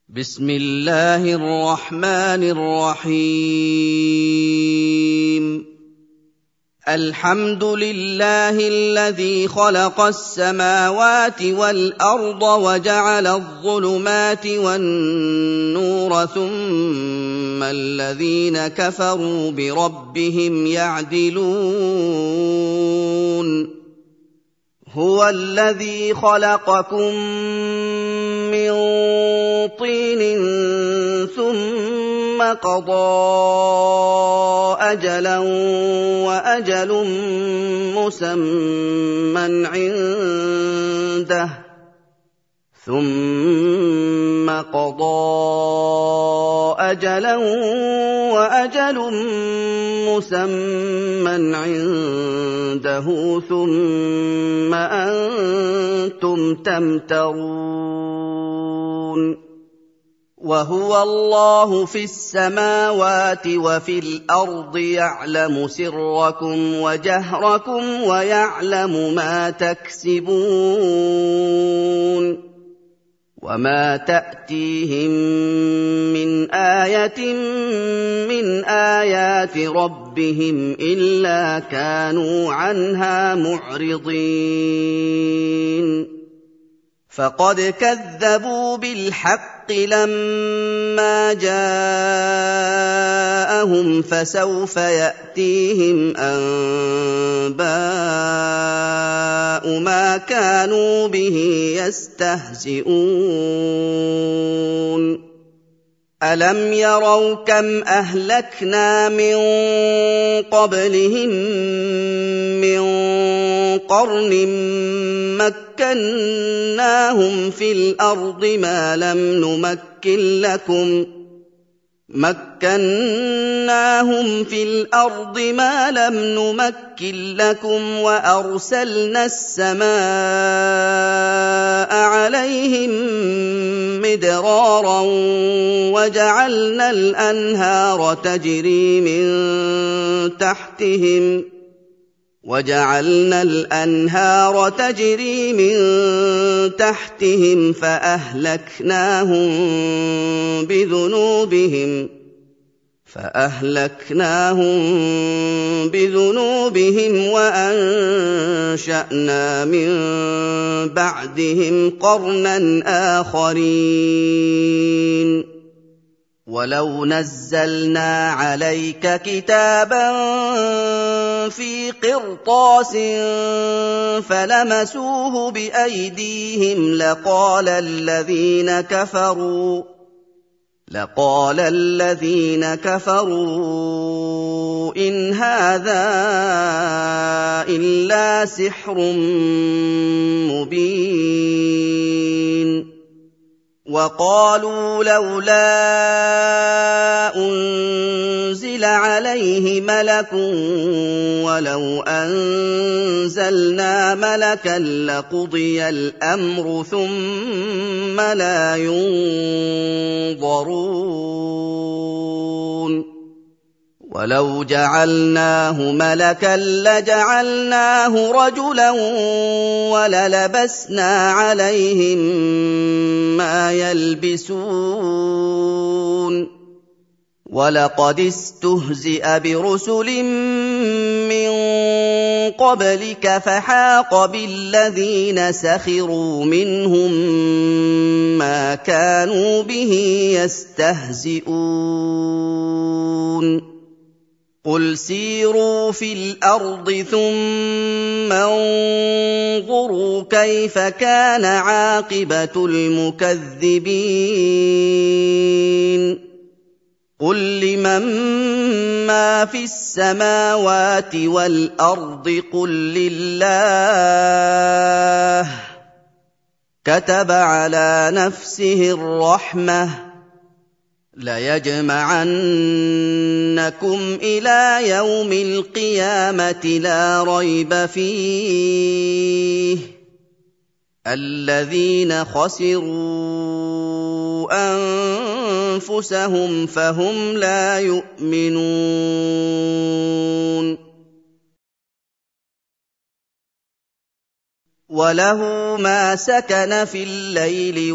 بسم الله الرحمن الرحيم الحمد لله الذي خلق السماوات والأرض وجعل الظلمات والنور ثم الذين كفروا بربهم يعدلون هو الذي خلقكم من طين ثم قضى أجلا وأجل مسمى عنده ثم قضى أجلا وأجل مسمى عنده ثم أنتم تمترون وهو الله في السماوات وفي الأرض يعلم سركم وجهركم ويعلم ما تكسبون وما تأتيهم من آية من آيات ربهم إلا كانوا عنها معرضين فقد كذبوا بالحق لما جاءهم فسوف يأتيهم أنباء ما كانوا به يستهزئون ألم يروا كم أهلكنا من قبلهم من قرن مكناهم في الأرض ما لم نمكن لكم وأرسلنا السماء عليهم مدرارا وجعلنا الأنهار تجري من تحتهم فأهلكناهم بذنوبهم وأنشأنا من بعدهم قرنا آخرين ولو نزلنا عليك كتابا في قرطاس فلمسوه بأيديهم لقال الذين كفروا إن هذا إلا سحر مبين وقالوا لولا أنزل عليه ملك ولو أنزلنا ملكا لقضي الأمر ثم لا ينظرون ولو جعلناه ملكا لجعلناه رجلا وللبسنا عليهم ما يلبسون ولقد استهزئ برسل من قبلك فحاق بالذين سخروا منهم ما كانوا به يستهزئون قل سيروا في الأرض ثم انظروا كيف كان عاقبة المكذبين قل لمن ما في السماوات والأرض قل لله كتب على نفسه الرحمة ليجمعنكم إلى يوم القيامة لا ريب فيه الذين خسروا أنفسهم فهم لا يؤمنون وَلَهُ مَا سَكَنَ فِي اللَّيْلِ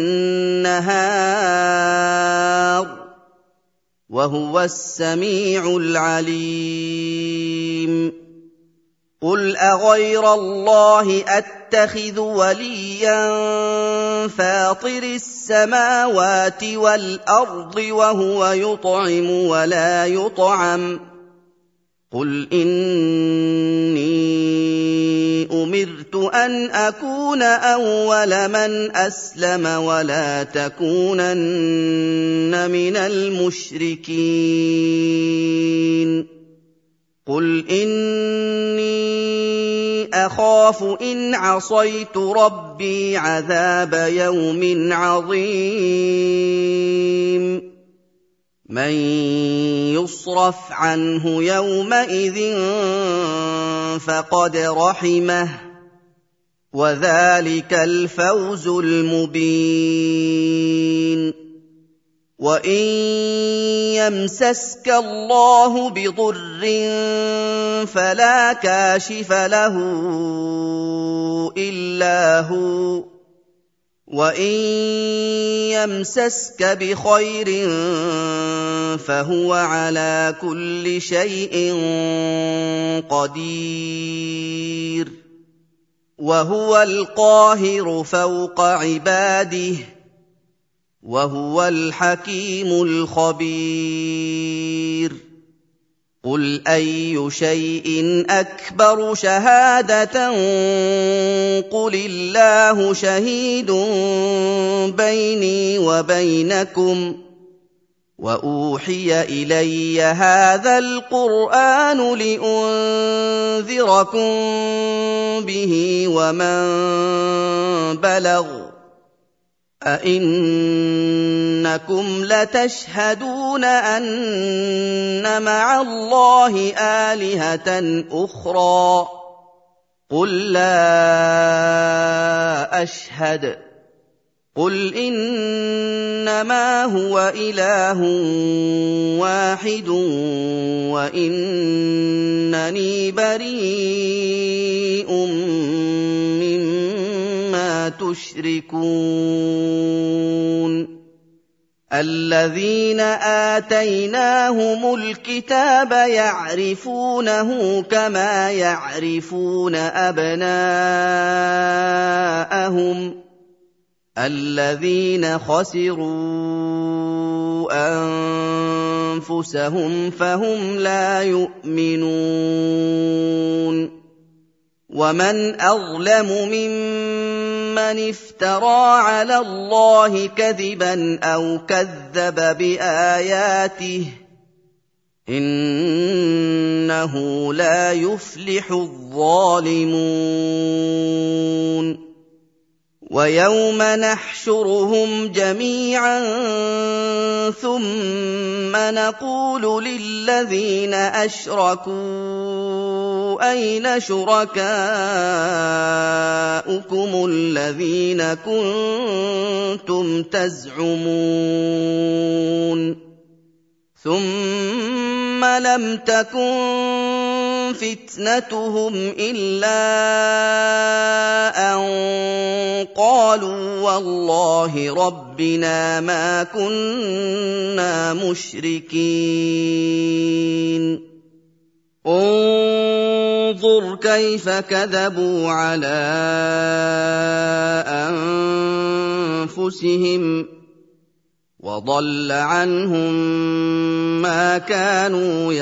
وَالنَّهَارِ ۚ وَهُوَ السَّمِيعُ الْعَلِيمُ قُلْ أَغَيْرَ اللَّهِ أَتَّخِذُ وَلِيًّا فَاطِرِ السَّمَاوَاتِ وَالْأَرْضِ وَهُوَ يُطْعِمُ وَلَا يُطْعَمُ قُلْ إِنِّي أُمِرْتُ أَنْ أَكُونَ أَوَّلَ مَنْ أَسْلَمَ وَلَا تَكُونَنَّ مِنَ الْمُشْرِكِينَ قُلْ إِنِّي أَخَافُ إِنْ عَصَيْتُ رَبِّي عَذَابَ يَوْمٍ عَظِيمٍ مَّن يُصْرَفْ عَنْهُ يَوْمَئِذٍ فَقَدْ رَحِمَهُ ۚ وَذَٰلِكَ الْفَوْزُ الْمُبِينُ وَإِن يَمْسَسْكَ اللَّهُ بِضُرٍّ فَلَا كَاشِفَ لَهُ إِلَّا هُوَ ۖ وَإِن يَمْسَسْكَ بِخَيْرٍ فَهُوَ عَلَىٰ كُلِّ شَيْءٍ قَدِيرٌ وَهُوَ الْقَاهِرُ فَوْقَ عِبَادِهِ وَهُوَ الْحَكِيمُ الْخَبِيرُ قُلْ أَيُّ شَيْءٍ أَكْبَرُ شَهَادَةً قُلِ اللَّهُ شَهِيدٌ بَيْنِي وَبَيْنَكُمْ وَأُوحِيَ إِلَيَّ هَٰذَا الْقُرْآنُ لِأُنذِرَكُم بِهِ وَمَن بَلَغَ أَئِنَّكُمْ لَتَشْهَدُونَ أَنَّ مَعَ اللَّهِ آلِهَةً أُخْرَىٰ قُل لَّا أَشْهَدُ قُلْ إِنَّمَا هُوَ إِلَٰهٌ وَاحِدٌ وَإِنَّنِي بَرِيءٌ مِّمَّا تُشْرِكُونَ الَّذِينَ آتَيْنَاهُمُ الْكِتَابَ يَعْرِفُونَهُ كَمَا يَعْرِفُونَ أَبْنَاءَهُمُ الَّذِينَ خَسِرُوا أَنفُسَهُمْ فَهُمْ لَا يُؤْمِنُونَ وَمَنْ أَظْلَمُ مِمَّنِ افْتَرَىٰ عَلَى اللَّهِ كَذِبًا أَوْ كَذَّبَ بِآيَاتِهِ ۚ إِنَّهُ لَا يُفْلِحُ الظَّالِمُونَ وَيَوْمَ نَحْشُرُهُمْ جَمِيعًا ثُمَّ نَقُولُ لِلَّذِينَ أَشْرَكُوا أَيْنَ شُرَكَاؤُكُمُ الَّذِينَ كُنتُمْ تَزْعُمُونَ ثُمَّ لَمْ تَكُن فِتْنَتُهُمْ إِلَّا أَن قَالُوا وَاللَّهِ رَبِّنَا مَا كُنَّا مُشْرِكِينَ انظُرْ كَيْفَ كَذَبُوا عَلَىٰ أَنفُسِهِمْ وَضَلَّ عَنْهُم مَّا كَانُوا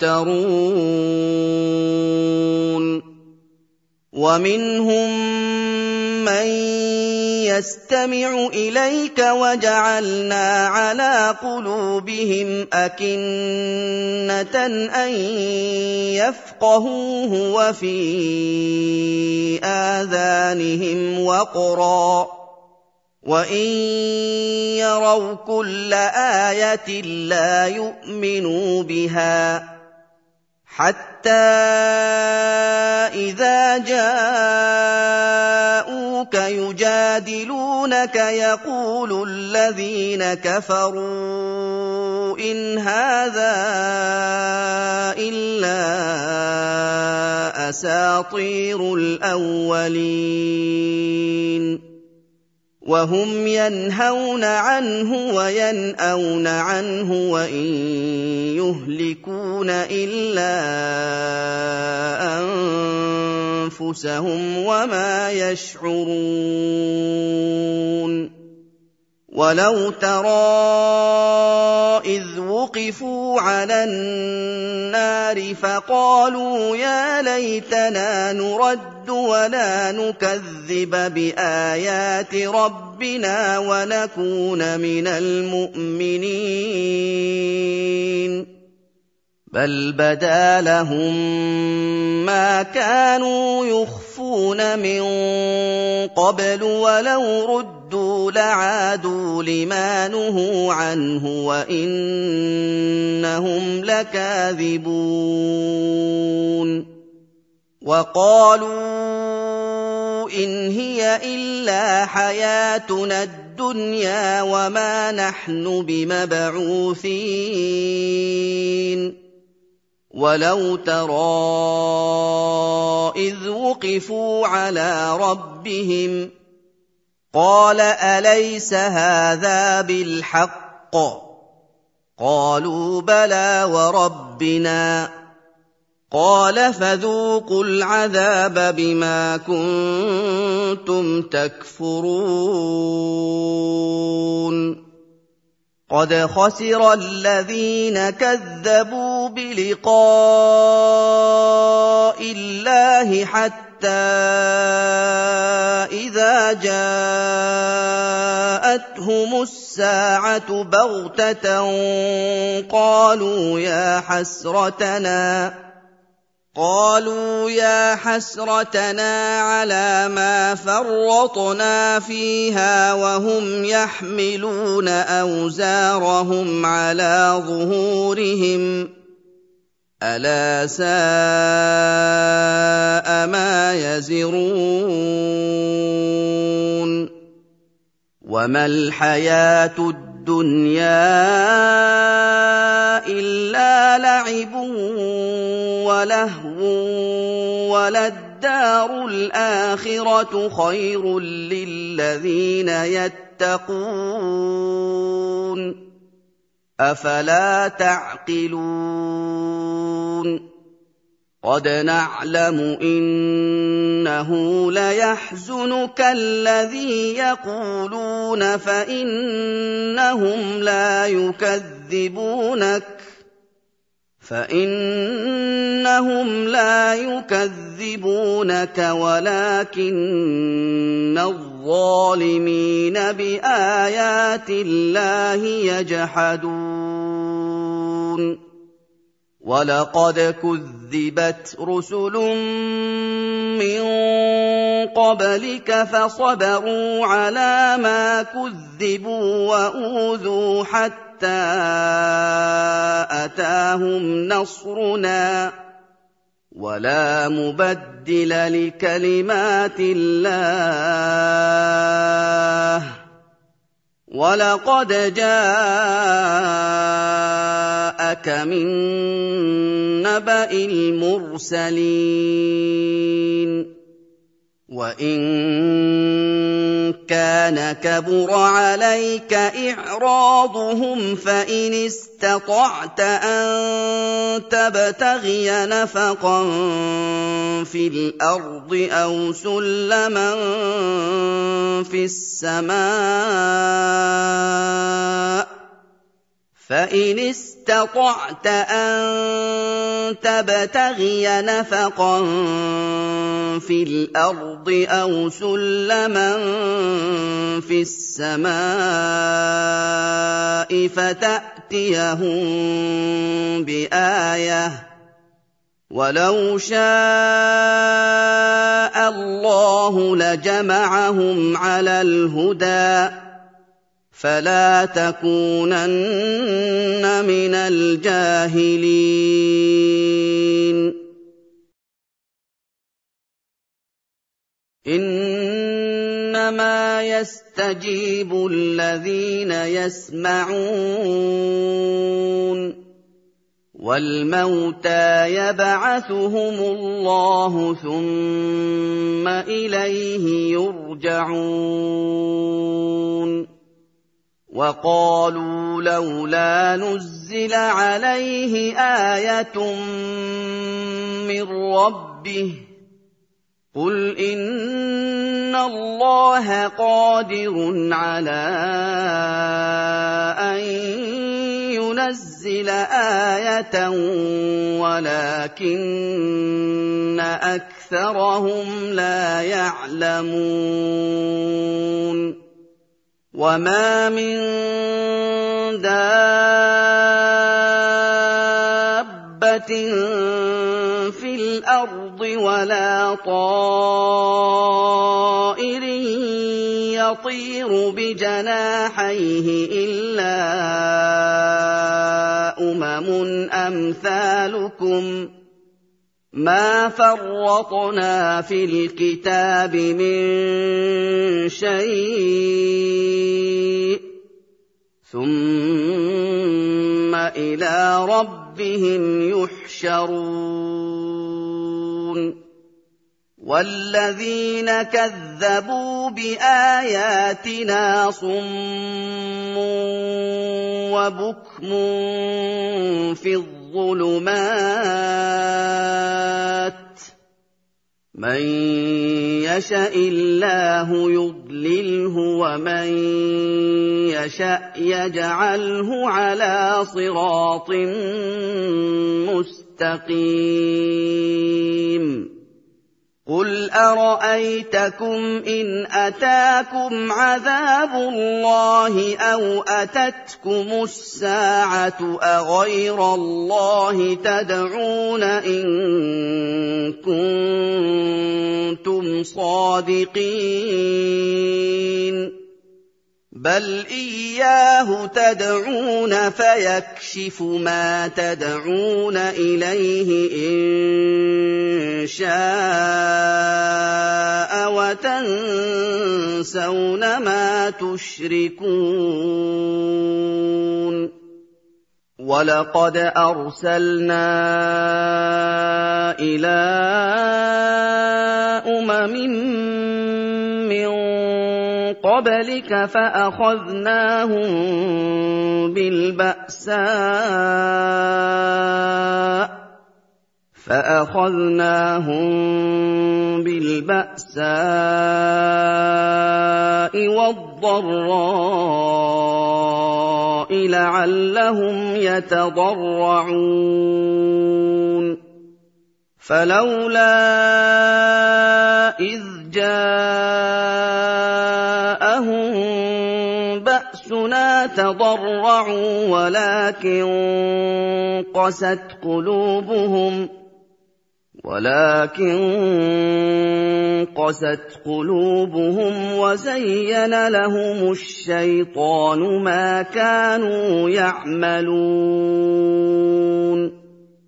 يَفْتَرُونَ وَمِنْهُم مَّن يَسْتَمِعُ إِلَيْكَ وَجَعَلْنَا عَلَىٰ قُلُوبِهِمْ أَكِنَّةً أَن يَفْقَهُوهُ وَفِي آذَانِهِمْ وَقْرًا ۚ وَإِن يَرَوْا كُلَّ آيَةٍ لَّا يُؤْمِنُوا بِهَا ۚ حَتَّىٰ إِذَا جَاءُوكَ يُجَادِلُونَكَ يَقُولُ الَّذِينَ كَفَرُوا إِنْ هَٰذَا إِلَّا أَسَاطِيرُ الْأَوَّلِينَ وَهُمْ يَنْهَوْنَ عَنْهُ وَيَنْأَوْنَ عَنْهُ وَإِن يُهْلِكُونَ إِلَّا أَنفُسَهُمْ وَمَا يَشْعُرُونَ وَلَوْ تَرَىٰ إِذْ وُقِفُوا عَلَى النَّارِ فَقَالُوا يَا لَيْتَنَا نُرَدُّ وَلَا نُكَذِّبَ بِآيَاتِ رَبِّنَا وَنَكُونَ مِنَ الْمُؤْمِنِينَ بَلْ بَدَا لَهُم مَّا كَانُوا يُخْفُونَ مِن قَبْلُ وَلَوْ رُدُّوا لَعَادُوا لِمَا نُهُوا عَنْهُ وَإِنَّهُمْ لَكَاذِبُونَ وَقَالُوا إِنْ هِيَ إِلَّا حَيَاتُنَا الدُّنْيَا وَمَا نَحْنُ بِمَبْعُوثِينَ وَلَوْ تَرَىٰ إِذْ وُقِفُوا عَلَىٰ رَبِّهِمْ قَالَ أَلَيْسَ هَٰذَا بِالْحَقِّ ۖ قَالُوا بَلَىٰ وَرَبِّنَا قَالَ فَذُوقُوا الْعَذَابَ بِمَا كُنتُمْ تَكْفُرُونَ قَدْ خَسِرَ الَّذِينَ كَذَّبُوا بِلِقَاءِ اللَّهِ حَتَّىٰ إِذَا جَاءَتْهُمُ السَّاعَةُ بَغْتَةً قَالُوا يَا حَسْرَتَنَا عَلَىٰ مَا فَرَّطْنَا فِيهَا وَهُمْ يَحْمِلُونَ أَوْزَارَهُمْ عَلَىٰ ظُهُورِهِمْ ۚ أَلَا سَاءَ مَا يَزِرُونَ وَمَا الْحَيَاةُ الدُّنْيَا إِلَّا لَعِبٌ وَلَهْوٌ وَلَلدَّارُ الْآخِرَةُ خَيْرٌ لِّلَّذِينَ يَتَّقُونَ أَفَلَا تَعْقِلُونَ قَدْ نَعْلَمُ إِنَّهُ لَيَحْزُنُكَ الَّذِي يَقُولُونَ فَإِنَّهُمْ لَا يُكَذِّبُونَكَ وَلَٰكِنَّ الظَّالِمِينَ بِآيَاتِ اللَّهِ يَجْحَدُونَ وَلَقَدْ كُذِّبَتْ رُسُلٌ مِّن قَبْلِكَ فَصَبَرُوا عَلَىٰ مَا كُذِّبُوا وَأُوذُوا حَتَّىٰ أَتَاهُمْ نَصْرُنَا ۚ وَلَا مُبَدِّلَ لِكَلِمَاتِ اللَّهِ ۚ وَلَقَدْ جَاءَكَ مِن نَّبَإِ الْمُرْسَلِينَ وَإِن كَانَ كَبُرَ عَلَيْكَ إِعْرَاضُهُمْ فَإِنِ اسْتَطَعْتَ أَن تَبْتَغِيَ نَفَقًا فِي الْأَرْضِ أَوْ سُلَّمًا فِي السَّمَاءِ فَإِنِ اسْتَطَعْتَ أَن تَبْتَغِيَ نَفَقًا فِي الْأَرْضِ أَوْ سُلَّمًا فِي السَّمَاءِ فَتَأْتِيَهُم بِآيَةٍ ۚ وَلَوْ شَاءَ اللَّهُ لَجَمَعَهُمْ عَلَى الْهُدَىٰ فَلَا تَكُونَنَّ مِنَ الْجَاهِلِينَ إِنَّمَا يَسْتَجِيبُ الَّذِينَ يَسْمَعُونَ وَالْمَوْتَىٰ يَبْعَثُهُمُ اللَّهُ ثُمَّ إِلَيْهِ يُرْجَعُونَ وَقَالُوا لَوْلَا نُزِّلَ عَلَيْهِ آيَةٌ مِّن رَّبِّهِ قُلْ إِنَّ اللَّهَ قَادِرٌ عَلَىٰ أَن يُنَزِّلَ آيَةً وَلَٰكِنَّ أَكْثَرَهُمْ لَا يَعْلَمُونَ وَمَا مِن دَابَّةٍ فِي الْأَرْضِ وَلَا طَائِرٍ يَطِيرُ بِجَنَاحَيْهِ إِلَّا أَمْثَالُكُم مَّا فَرَّطْنَا فِي الْكِتَابِ مِن شَيْءٍ ثُمَّ إِلَىٰ رَبِّهِمْ يُحْشَرُونَ وَالَّذِينَ كَذَّبُوا بِآيَاتِنَا صُمٌّ وَبُكْمٌ فِي الظُّلُمَاتِ مَن يَشَإِ اللَّهُ يُضْلِلْهُ وَمَن يَشَأْ يَجْعَلْهُ عَلَىٰ صِرَاطٍ مُّسْتَقِيمٍ قُلْ أَرَأَيْتَكُمْ إِنْ أَتَاكُمْ عَذَابُ اللَّهِ أَوْ أَتَتْكُمُ السَّاعَةُ أَغَيْرَ اللَّهِ تَدْعُونَ إِن كُنتُمْ صَادِقِينَ بَلْ إِيَّاهُ تَدْعُونَ فَيَكْشِفُ مَا تَدْعُونَ إِلَيْهِ إِن شَاءَ وَتَنسَوْنَ مَا تُشْرِكُونَ وَلَقَدْ أَرْسَلْنَا إِلَىٰ أُمَمٍ مِّن قَبْلِكَ فَأَخَذْنَاهُم بِالْبَأْسَاءِ وَالضَّرَّاءِ لَعَلَّهُمْ يَتَضَرَّعُونَ فَلَوْلَا إِذْ جَاءَهُم بَأْسُنَا تَضَرَّعُوا وَلَٰكِن قَسَتْ قُلُوبُهُمْ وَزَيَّنَ لَهُمُ الشَّيْطَانُ مَا كَانُوا يَعْمَلُونَ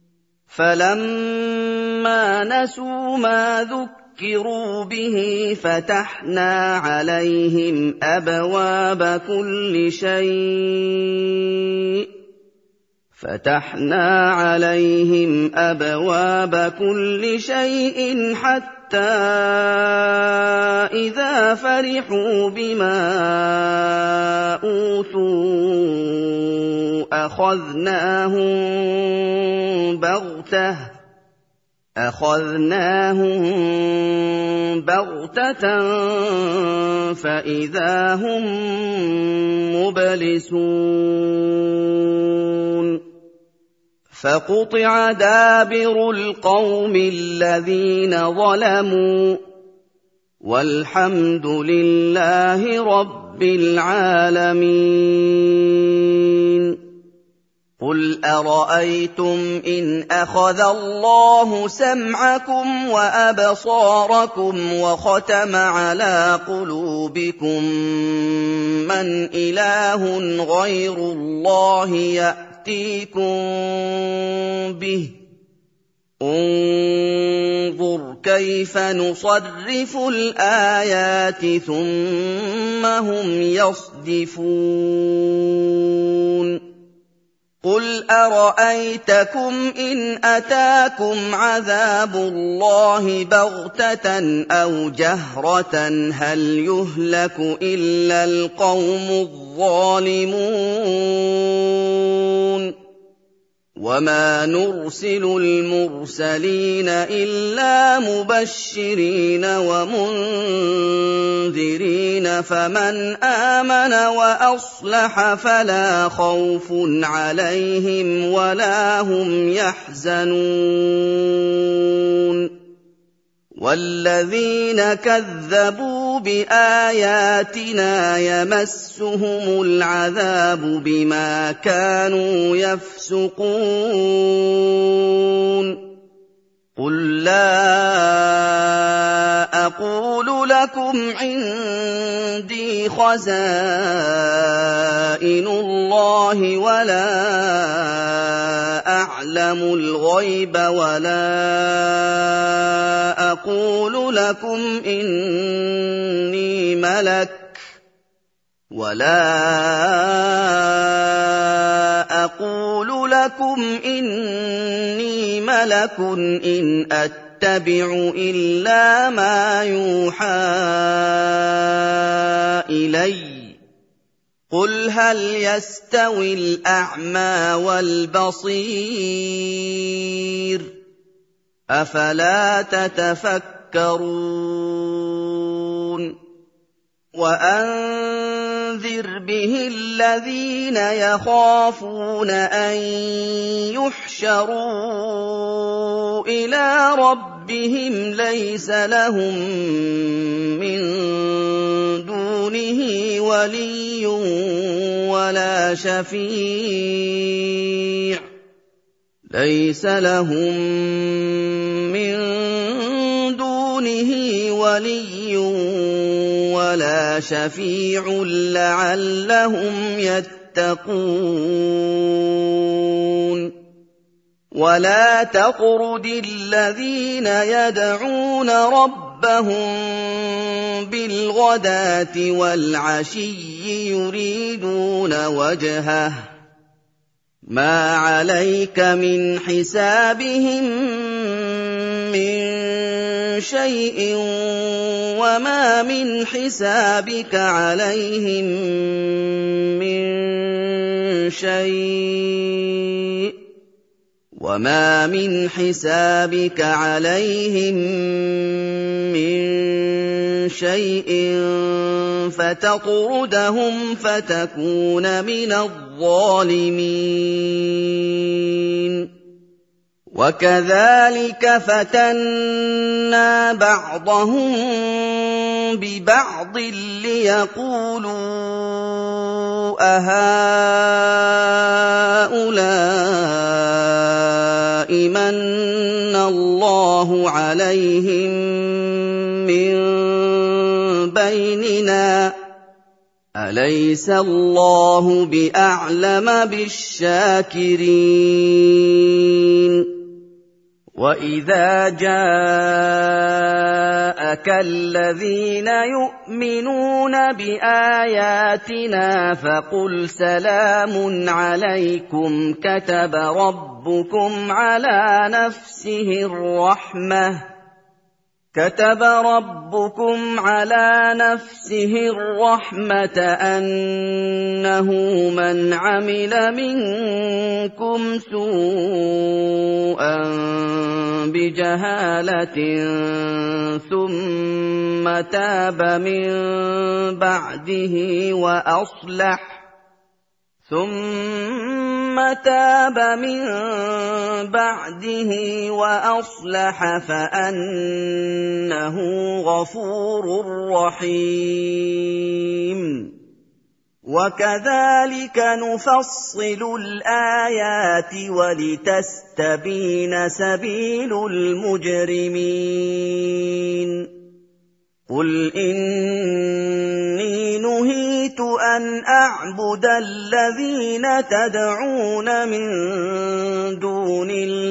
فَلَمَّا نَسُوا مَا ذُكِّرُوا بِهِ فَتَحْنَا عَلَيْهِمْ أَبْوَابَ كُلِّ شَيْءٍ حَتَّىٰ إِذَا فَرِحُوا بِمَا أُوتُوا أَخَذْنَاهُم بَغْتَةً فَإِذَا هُم مُّبْلِسُونَ فَقُطِعَ دَابِرُ الْقَوْمِ الَّذِينَ ظَلَمُوا وَالْحَمْدُ لِلَّهِ رَبِّ الْعَالَمِينَ قُلْ أَرَأَيْتُمْ إِنْ أَخَذَ اللَّهُ سَمْعَكُمْ وَأَبْصَارَكُمْ وَخَتَمَ عَلَىٰ قُلُوبِكُم مَّنْ إِلَٰهٌ غَيْرُ اللَّهِ يَأْتِيكُم بِهِ انظُرْ كَيْفَ نُصَرِّفُ الْآيَاتِ ثُمَّ هُمْ يَصْدِفُونَ قُلْ أَرَأَيْتَكُمْ إِنْ أَتَاكُمْ عَذَابُ اللَّهِ بَغْتَةً أَوْ جَهْرَةً هَلْ يُهْلَكُ إِلَّا الْقَوْمُ الظَّالِمُونَ وَمَا نُرْسِلُ الْمُرْسَلِينَ إِلَّا مُبَشِّرِينَ وَمُنذِرِينَ فَمَنْ آمَنَ وَأَصْلَحَ فَلَا خَوْفٌ عَلَيْهِمْ وَلَا هُمْ يَحْزَنُونَ وَالَّذِينَ كَذَّبُوا بِآيَاتِنَا يَمَسُّهُمُ الْعَذَابُ بِمَا كَانُوا يَفْسُقُونَ قُل لَّا أَقُولُ لَكُمْ عِندِي خَزَائِنُ اللَّهِ وَلَا أَعْلَمُ الْغَيْبَ وَلَا أَقُولُ لَكُمْ إِنِّي مَلَكٌ إِنْ أَتَّبِعُ إِلَّا مَا يُوحَىٰ إِلَيَّ قُلْ هَلْ يَسْتَوِي الْأَعْمَىٰ وَالْبَصِيرُ أَفَلَا تَتَفَكَّرُونَ وَأَنذِرْ بِهِ الَّذِينَ يَخَافُونَ أَن يُحْشَرُوا إِلَىٰ رَبِّهِمْ لَيْسَ لَهُم مِّن دُونِهِ وَلِيٌّ وَلَا شَفِيعٌ لَّعَلَّهُمْ يَتَّقُونَ وَلَا تَطْرُدِ الَّذِينَ يَدْعُونَ رَبَّهُم بِالْغَدَاةِ وَالْعَشِيِّ يُرِيدُونَ وَجْهَهُ مَا عَلَيْكَ مِنْ حِسَابِهِم مِّن شَيْءٍ وَمَا مِنْ حِسَابِكَ عَلَيْهِم من شيء فتطردهم فتكون من الظالمين وَكَذَٰلِكَ فَتَنَّا بَعْضَهُم بِبَعْضٍ لِّيَقُولُوا أَهَٰؤُلَاءِ مَنَّ اللَّهُ عَلَيْهِم مِّن بَيْنِنَا أَلَيْسَ اللَّهُ بِأَعْلَمَ بِالشَّاكِرِينَ وَإِذَا جَاءَكَ الَّذِينَ يُؤْمِنُونَ بِآيَاتِنَا فَقُلْ سَلَامٌ عَلَيْكُمْ كَتَبَ رَبُّكُمْ عَلَىٰ نَفْسِهِ الرَّحْمَةَ أَنَّهُ مَنْ عَمِلَ مِنكُمْ سُوءًا بِجَهَالَةٍ ثُمَّ تَابَ مِن بَعْدِهِ وَأَصْلَحَ فَأَنَّهُ غَفُورٌ رَّحِيمٌ وَكَذَٰلِكَ نُفَصِّلُ الْآيَاتِ وَلِتَسْتَبِينَ سَبِيلُ الْمُجْرِمِينَ قُلْ إِنِّي نُهِيتُ أَنْ أَعْبُدَ الَّذِينَ تَدْعُونَ مِن دُونِ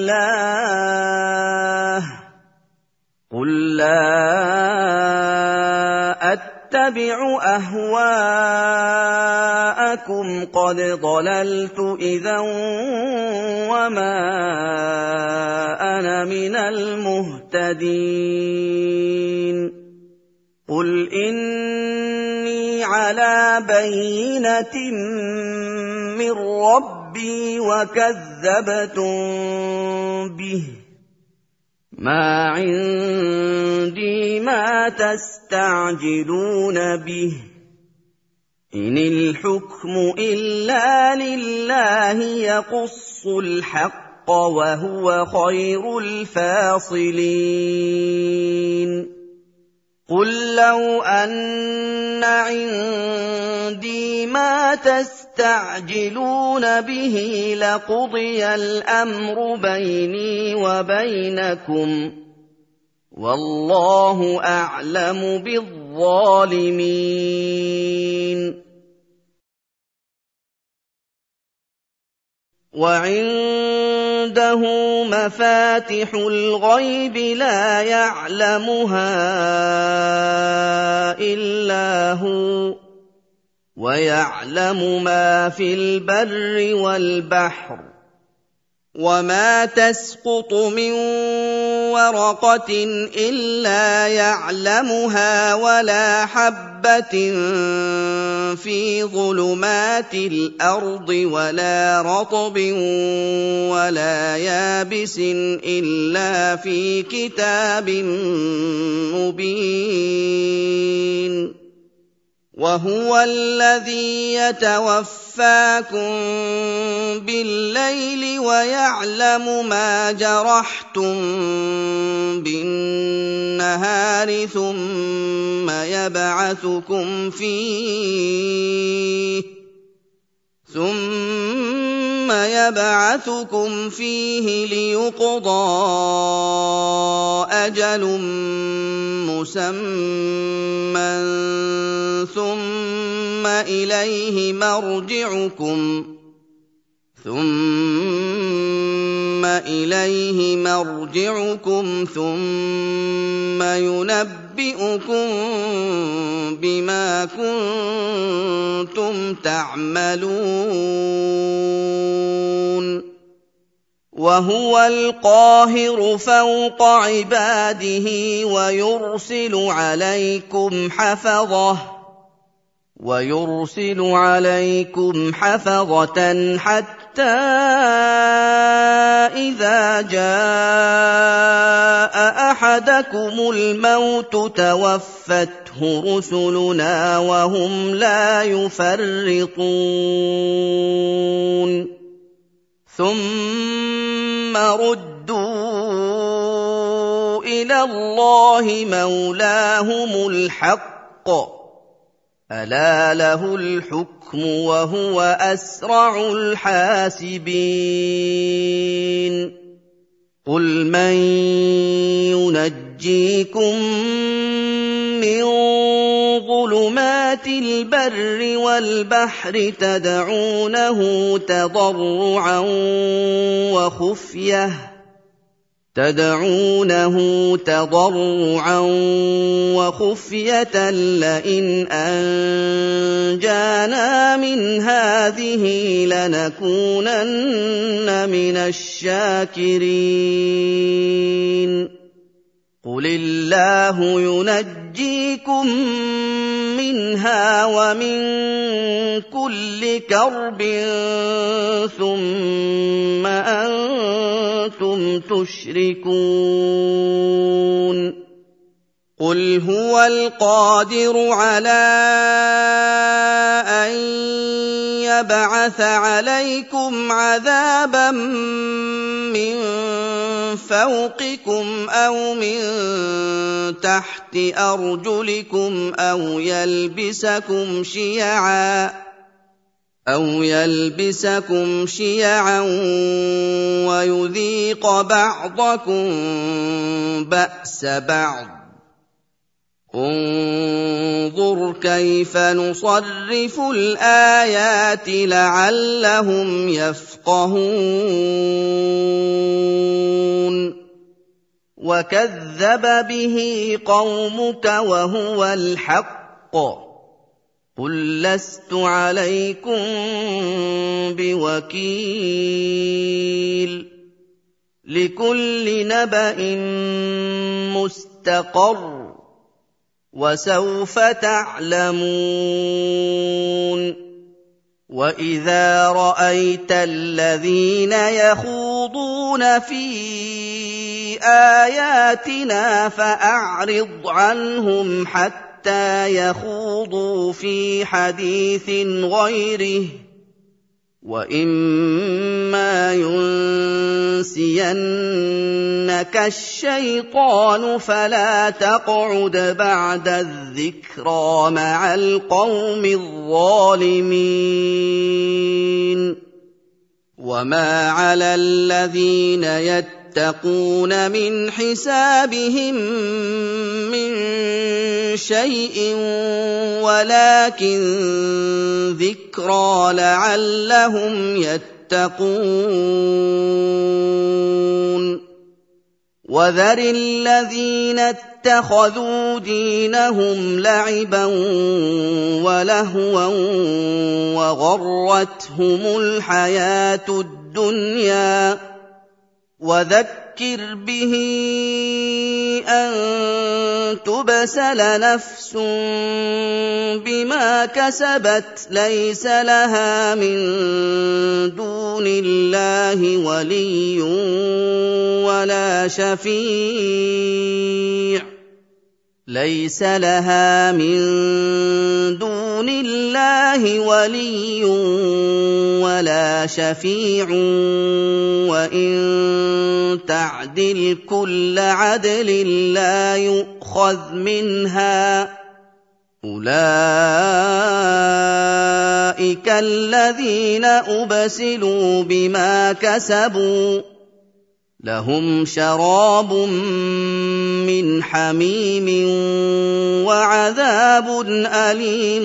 اللَّهِ قُل لَّا أَتَّبِعُ أَهْوَاءَكُمْ قَدْ ضَلَلْتُ إِذًا وَمَا أَنَا مِنَ الْمُهْتَدِينَ قُلْ إِنِّي عَلَىٰ بَيِّنَةٍ مِّن رَّبِّي وَكَذَّبْتُم بِهِ ۚ مَا عِندِي مَا تَسْتَعْجِلُونَ بِهِ ۚ إِنِ الْحُكْمُ إِلَّا لِلَّهِ يَقُصُّ الْحَقَّ ۖ وَهُوَ خَيْرُ الْفَاصِلِينَ قُل لَّوْ أَنَّ عِندِي مَا تَسْتَعْجِلُونَ بِهِ لَقُضِيَ الْأَمْرُ بَيْنِي وَبَيْنَكُمْ ۗ وَاللَّهُ أَعْلَمُ بِالظَّالِمِينَ وَعِندَهُ مَفَاتِحُ الْغَيْبِ لَا يَعْلَمُهَا إِلَّا هُوَ ۚ وَيَعْلَمُ مَا فِي الْبَرِّ وَالْبَحْرِ ۚ وَمَا تَسْقُطُ مِن وَرَقَةٍ إِلَّا يَعْلَمُهَا وَلَا حَبَّةٍ فِي ظُلُمَاتِ الْأَرْضِ وَلَا رَطْبٍ وَلَا يَابِسٍ إِلَّا فِي كِتَابٍ مُّبِينٍ وَهُوَ الَّذِي يَتَوَفَّاكُم بِاللَّيْلِ وَيَعْلَمُ مَا جَرَحْتُم بِالنَّهَارِ ثُمَّ يَبْعَثُكُمْ فِيهِ لِيُقْضَىٰ أَجَلٌ مُّسَمًّى ثُمَّ إِلَيْهِ مَرْجِعُكُمْ ثُمَّ يُنَبِّئُكُم بِمَا كُنتُمْ تَعْمَلُونَ وَهُوَ الْقَاهِرُ فَوْقَ عِبَادِهِ وَيُرْسِلُ عَلَيْكُمْ حَفَظَةً حَتَّىٰ إِذَا جَاءَ أَحَدَكُمُ الْمَوْتُ تَوَفَّتْهُ رُسُلُنَا وَهُمْ لَا يُفَرِّطُونَ ثُمَّ رُدُّوا إِلَى اللَّهِ مَوْلَاهُمُ الْحَقِّ ۚ أَلَا لَهُ الْحُكْمُ وَهُوَ أَسْرَعُ الْحَاسِبِينَ قُلْ مَن يُنَجِّيكُم مِّن ظُلُمَاتِ الْبَرِّ وَالْبَحْرِ تَدْعُونَهُ تَضَرُّعًا وَخُفْيَةً لَّئِنْ أَنجَانَا مِنْ هَٰذِهِ لَنَكُونَنَّ مِنَ الشَّاكِرِينَ قُلِ اللَّهُ يُنَجِّيكُم مِّنْهَا وَمِن كُلِّ كَرْبٍ ثُمَّ أَنتُمْ تُشْرِكُونَ قُلْ هُوَ الْقَادِرُ عَلَىٰ أَن يَبْعَثَ عَلَيْكُمْ عَذَابًا مِّن فَوْقِكُمْ أَوْ مِن تَحْتِ أَرْجُلِكُمْ أَوْ يَلْبِسَكُمْ شِيَعًا وَيُذِيقَ بَعْضَكُم بَأْسَ بَعْضٍ ۗ انظُرْ كَيْفَ نُصَرِّفُ الْآيَاتِ لَعَلَّهُمْ يَفْقَهُونَ وَكَذَّبَ بِهِ قَوْمُكَ وَهُوَ الْحَقُّ قُل لَّسْتُ عَلَيْكُم بِوَكِيلٍ لِّكُلِّ نَبَإٍ مُّسْتَقَرٌّ وَسَوْفَ تَعْلَمُونَ وَإِذَا رَأَيْتَ الَّذِينَ يَخُوضُونَ فِي آيَاتِنَا فَأَعْرِضْ عَنْهُمْ حَتَّىٰ يَخُوضُوا فِي حَدِيثٍ غَيْرِهِ ۚ وَإِمَّا يُنسِيَنَّكَ الشَّيْطَانُ فَلَا تَقْعُدْ بَعْدَ الذِّكْرَىٰ مَعَ الْقَوْمِ الظَّالِمِينَ وَمَا عَلَى الَّذِينَ يَتَّقُونَ مِنْ حِسَابِهِم مِّن شَيْءٍ وَلَٰكِن ذِكْرَىٰ لَعَلَّهُمْ يَتَّقُونَ وَذَرِ الَّذِينَ اتَّخَذُوا دِينَهُمْ لَعِبًا وَلَهْوًا وَغَرَّتْهُمُ الْحَيَاةُ الدُّنْيَا وَذَكِّرْ بِهِ أَن تُبْسَلَ نَفْسٌ بِمَا كَسَبَتْ لَيْسَ لَهَا مِن دُونِ اللَّهِ وَلِيٌّ وَلَا شَفِيعٌ لَيْسَ لَهَا مِن دُونِ اللَّهِ وَلِيٌّ وَلَا شَفِيعٌ وَإِن تَعْدِلْ كُلَّ عَدْلٍ لَّا يُؤْخَذْ مِنْهَا ۗ أُولَٰئِكَ الَّذِينَ أُبْسِلُوا بِمَا كَسَبُوا ۖ لَهُمْ شَرَابٌ مِّنْ حَمِيمٍ وَعَذَابٌ أَلِيمٌ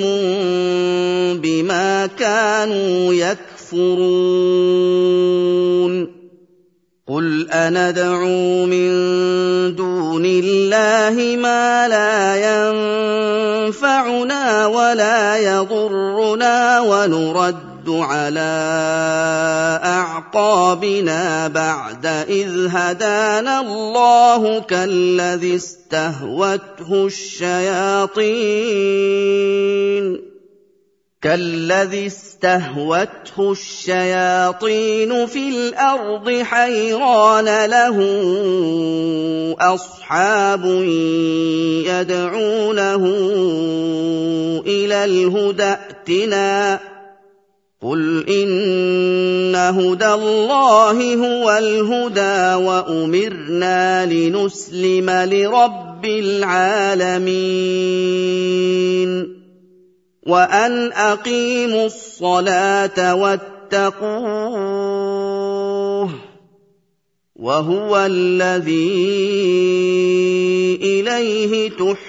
بِمَا كَانُوا يَكْفُرُونَ قُلْ أَنَدْعُو مِن دُونِ اللَّهِ مَا لَا يَنفَعُنَا وَلَا يَضُرُّنَا وَنُرَدُّ عَلَىٰ أَعْقَابِنَا بَعْدَ إِذْ هَدَانَا اللَّهُ كَالَّذِي اسْتَهْوَتْهُ الشَّيَاطِينُ فِي الْأَرْضِ حَيْرَانَ لَهُ أَصْحَابٌ يَدْعُونَهُ إِلَى الْهُدَى ائْتِنَا ۗ قُلْ إِنَّ هُدَى اللَّهِ هُوَ الْهُدَىٰ وَأُمِرْنَا لِنُسْلِمَ لِرَبِّ الْعَالَمِينَ وَأَنْ أَقِيمُوا الصَّلَاةَ وَاتَّقُوهُ ۚ وَهُوَ الَّذِي إِلَيْهِ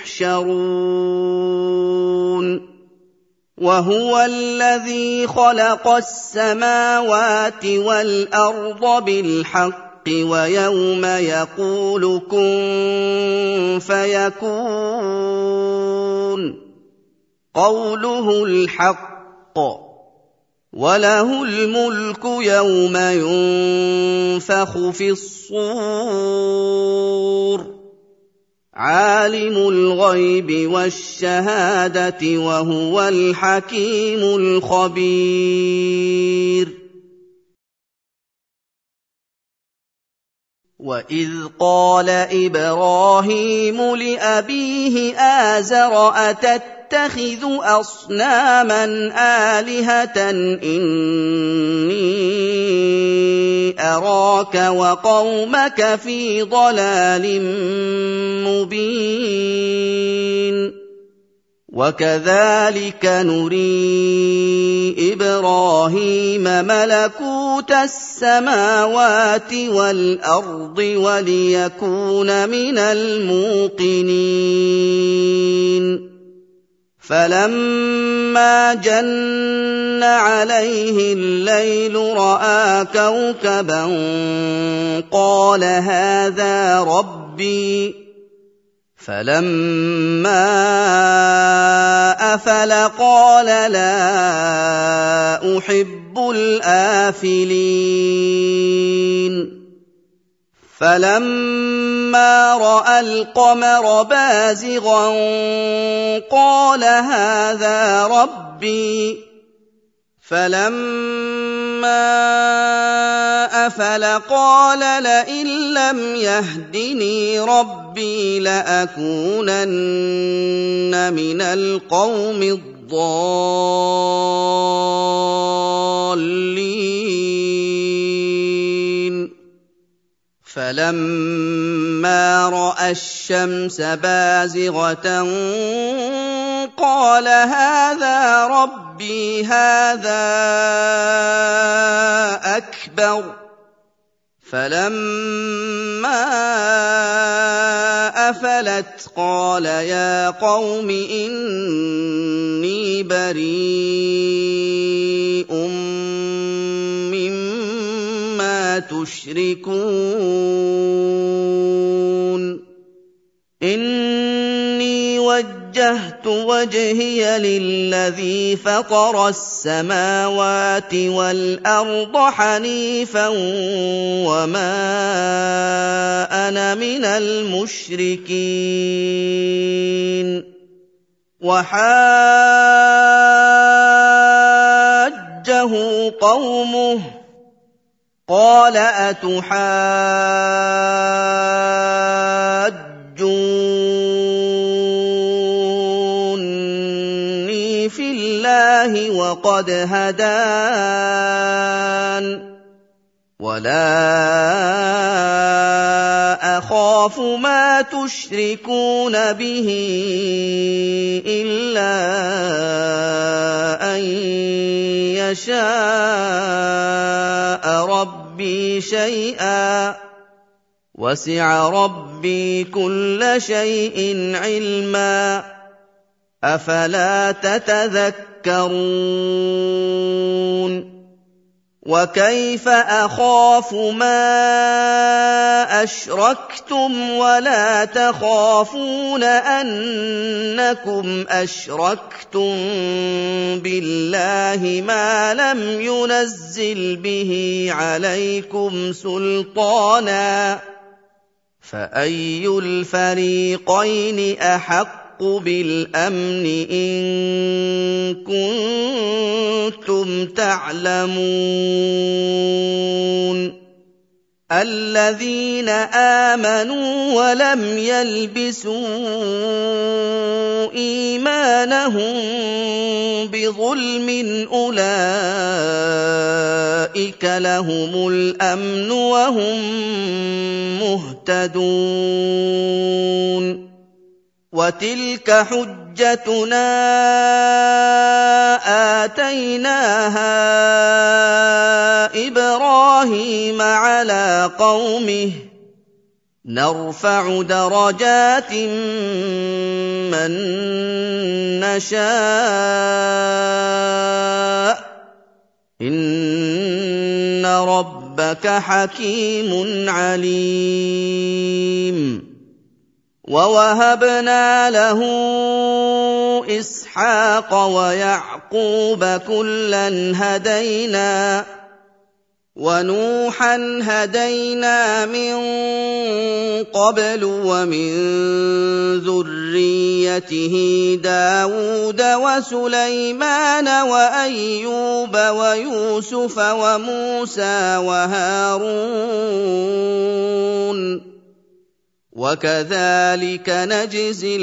تُحْشَرُونَ وَهُوَ الَّذِي خَلَقَ السَّمَاوَاتِ وَالْأَرْضَ بِالْحَقِّ وَيَوْمَ يَقُولُ كُن فَيَكُونُ قَوْلُهُ الْحَقُّ ۚ وَلَهُ الْمُلْكُ يَوْمَ يُنفَخُ فِي الصُّورِ ۚ عَالِمُ الْغَيْبِ وَالشَّهَادَةِ وَهُوَ الْحَكِيمُ الْخَبِيرُ وَإِذْ قَالَ إِبْرَاهِيمُ لِأَبِيهِ آزَرَ أَتَتَّخِذُ أَصْنَامًا آلِهَةً إِنِّي أَرَاكَ وَقَوْمَكَ فِي ضَلَالٍ مُّبِينٍ وَكَذَٰلِكَ نُرِي إِبْرَاهِيمَ مَلَكُوتَ السَّمَاوَاتِ وَالْأَرْضِ وَلِيَكُونَ مِنَ الْمُوقِنِينَ فَلَمَّا جَنَّ عَلَيْهِ اللَّيْلُ رَأَىٰ كَوْكَبًا قَالَ هَٰذَا رَبِّي فَلَمَّا أَفَلَ قَالَ لَا أُحِبُّ الْآفِلِينَ فَلَمَّا رَأَى الْقَمَرَ بَازِغًا قَالَ هَٰذَا رَبِّي فَلَمَّا أَفَلَ قَالَ لَئِن لَّمْ يَهْدِنِي رَبِّي لَأَكُونَنَّ مِنَ الْقَوْمِ الضَّالِّينَ فَلَمَّا رَأَى الشَّمْسَ بَازِغَةً قَالَ هَٰذَا رَبِّي هَٰذَا أَكْبَرُ فَلَمَّا أَفَلَتْ قَالَ يَا قَوْمِ إِنِّي بَرِيءٌ مِّمَّا تُشْرِكُونَ إِنِّي وَجَّهْتُ وَجْهِيَ لِلَّذِي فَطَرَ السَّمَاوَاتِ وَالْأَرْضَ حَنِيفًا وَمَا أَنَا مِنَ الْمُشْرِكِينَ وَحَاجَّهُ قَوْمُهُ قَالَ أَتُحَاجُّونِّي فِي اللَّهِ وَقَدْ هَدَانِ وَلَا أَخَافُ مَا تُشْرِكُونَ بِهِ إِلَّا أَن يَشَاءَ رَبِّي شَيْئًا وَسِعَ رَبِّي كُلَّ شَيْءٍ عِلْمًا أَفَلَا تَتَذَكَّرُونَ وَكَيْفَ أَخَافُ مَا أَشْرَكْتُمْ وَلَا تَخَافُونَ أَنَّكُمْ أَشْرَكْتُم بِاللَّهِ مَا لَمْ يُنَزِّلْ بِهِ عَلَيْكُمْ سُلْطَانًا فَأَيُّ الْفَرِيقَيْنِ أَحَقُّ بِالْأَمْنِ إِن كُنتُمْ تَعْلَمُونَ الَّذِينَ آمَنُوا وَلَمْ يَلْبِسُوا إِيمَانَهُم بِظُلْمٍ أُولَٰئِكَ لَهُمُ الْأَمْنُ وَهُم مُّهْتَدُونَ وَتِلْكَ حُجَّتُنَا آتَيْنَاهَا إِبْرَاهِيمَ عَلَىٰ قَوْمِهِ نَرْفَعُ دَرَجَاتٍ مَّن نَّشَاءُ ۗ إِنَّ رَبَّكَ حَكِيمٌ عَلِيمٌ وَوَهَبْنَا لَهُ إِسْحَاقَ وَيَعْقُوبَ ۖ كُلًّا هَدَيْنَا ۖ وَنُوحًا هَدَيْنَا مِن قَبْلُ ۖ وَمِن ذُرِّيَّتِهِ دَاوُودَ وَسُلَيْمَانَ وَأَيُّوبَ وَيُوسُفَ وَمُوسَىٰ وَهَارُونَ وَكَذَٰلِكَ نَجْزِي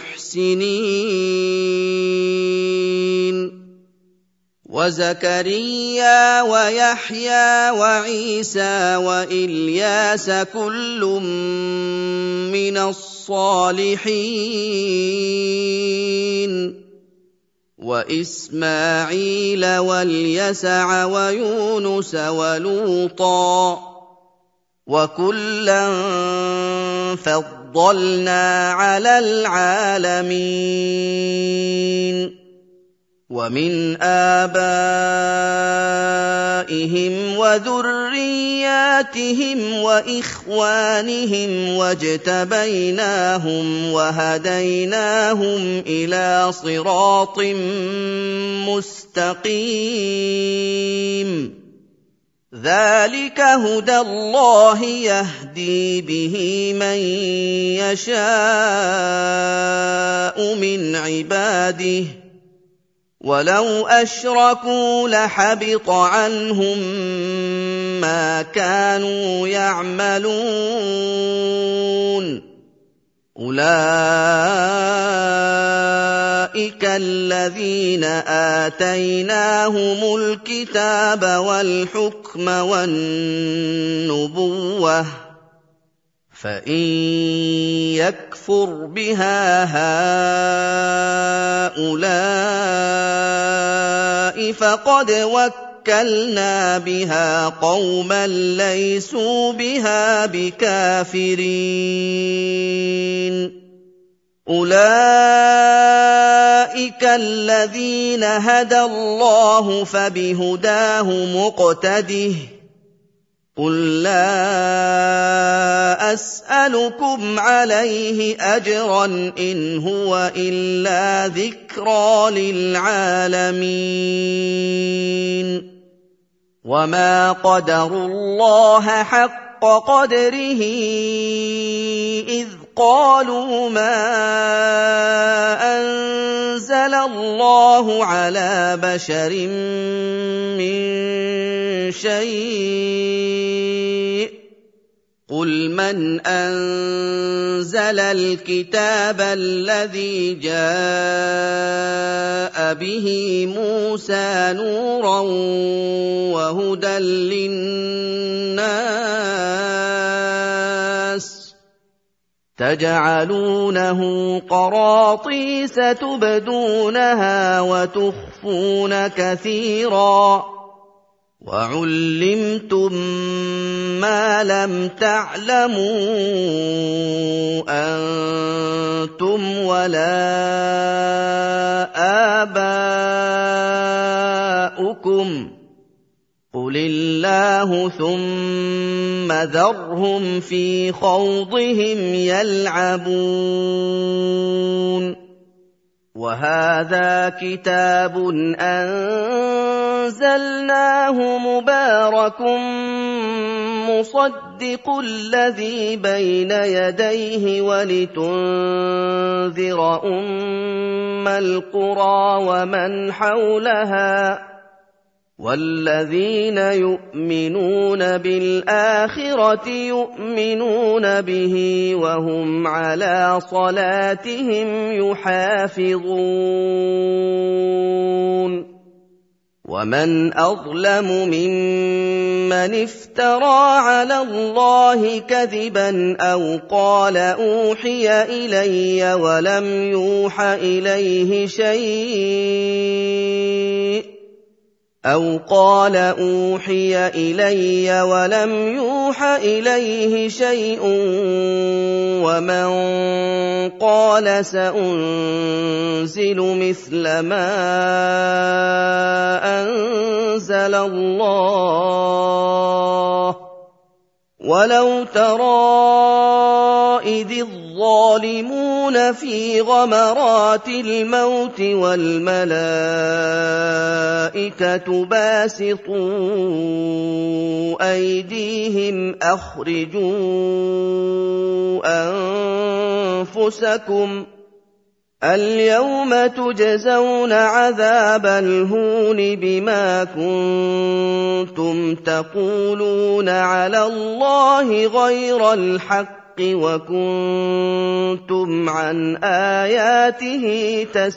الْمُحْسِنِينَ وَزَكَرِيَّا وَيَحْيَىٰ وَعِيسَىٰ وَإِلْيَاسَ كُلٌّ مِّنَ الصَّالِحِينَ وإسماعيل واليسع ويونس ولوطا وكلا فضلنا على العالمين ومن آبائهم وذرياتهم وإخوانهم واجتبيناهم وهديناهم إلى صراط مستقيم ذلك هدى الله يهدي به من يشاء من عباده ولو أشركوا لحبط عنهم ما كانوا يعملون أولئك الذين آتيناهم الكتاب والحكم والنبوة فإن يكفر بها هؤلاء فقد وكلنا بها قوما ليسوا بها بكافرين أولئك الذين هدى الله فبهداه مقتده قل لا أسألكم عليه أجرا إن هو إلا ذكرى للعالمين وما قدروا الله حق قدره إذ قالوا ما أنزل الله على بشر من شيء قل من أنزل الكتاب الذي جاء به موسى نورا وهدى للناس تجعلونه قراطيس تبدونها وتخفون كثيرا وعلمتم ما لم تعلموا أنتم ولا آباؤكم قل الله ثم ذرهم في خوضهم يلعبون وهذا كتاب أنزلناه مبارك مصدق الذي بين يديه ولتنذر أم القرى ومن حولها والذين يؤمنون بالآخرة يؤمنون به وهم على صلاتهم يحافظون ومن أظلم ممن افترى على الله كذبا أو قال أوحي إلي ولم يوح إليه شيء أو قال أوحي إلي ولم يوح إليه شيء ومن قال سأنزل مثل ما أنزل الله ولو ترى إذ الظالمون في غمرات الموت والملائكة باسطوا أيديهم أخرجوا أنفسكم اليوم تجزون عذاب الهون بما كنتم تقولون على الله غير الحق وكنتم عن آياته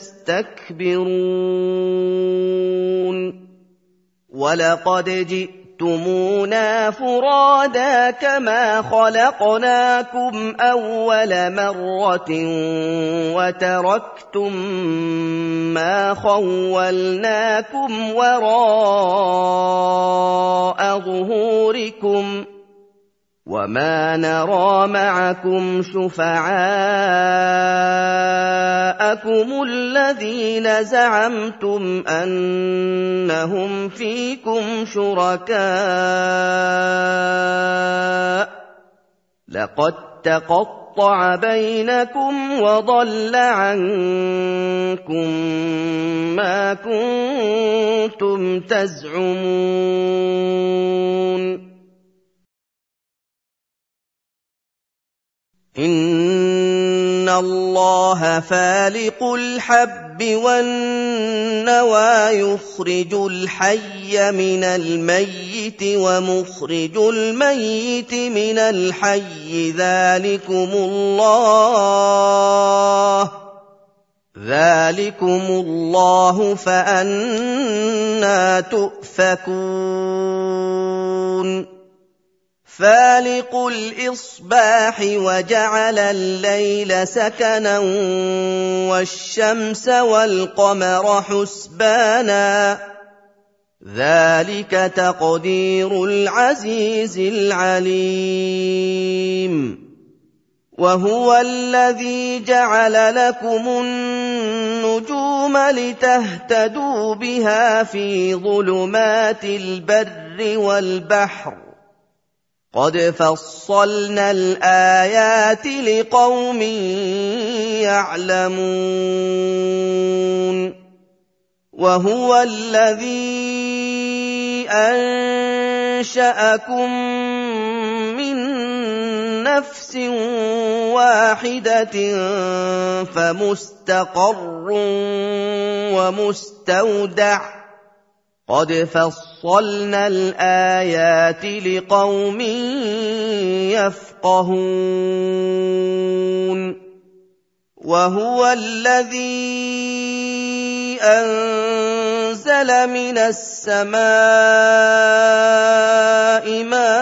تستكبرون ولقد جئتمونا فرادا كما خلقناكم أول مرة وتركتم ما خولناكم وراء ظهوركم وما نرى معكم شفعاءكم الذين زعمتم أنهم فيكم شركاء لقد تقطع بينكم وضل عنكم ما كنتم تزعمون إِنَّ اللَّهَ فَالِقُ الْحَبِّ وَالنَّوَىٰ يُخْرِجُ الْحَيَّ مِنَ الْمَيِّتِ وَمُخْرِجُ الْمَيِّتِ مِنَ الْحَيِّ ذَٰلِكُمُ اللَّهُ فَأَنَّىٰ تُؤْفَكُونَ فالق الإصباح وجعل الليل سكنا والشمس والقمر حسبانا ذلك تقدير العزيز العليم وهو الذي جعل لكم النجوم لتهتدوا بها في ظلمات البر والبحر قد فصلنا الآيات لقوم يعلمون وهو الذي أنشأكم من نفس واحدة فمستقر ومستودع قد فصلنا الآيات لقوم يفقهون وهو الذي أنزل من السماء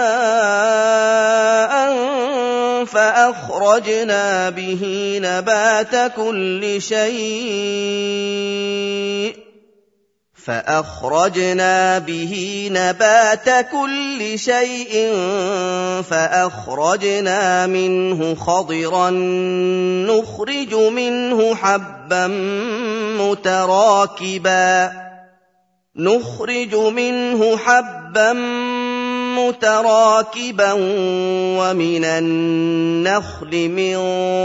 ماء فأخرجنا به نبات كل شيء فأخرجنا منه خضرا نخرج منه حبا متراكبا ومن النخل من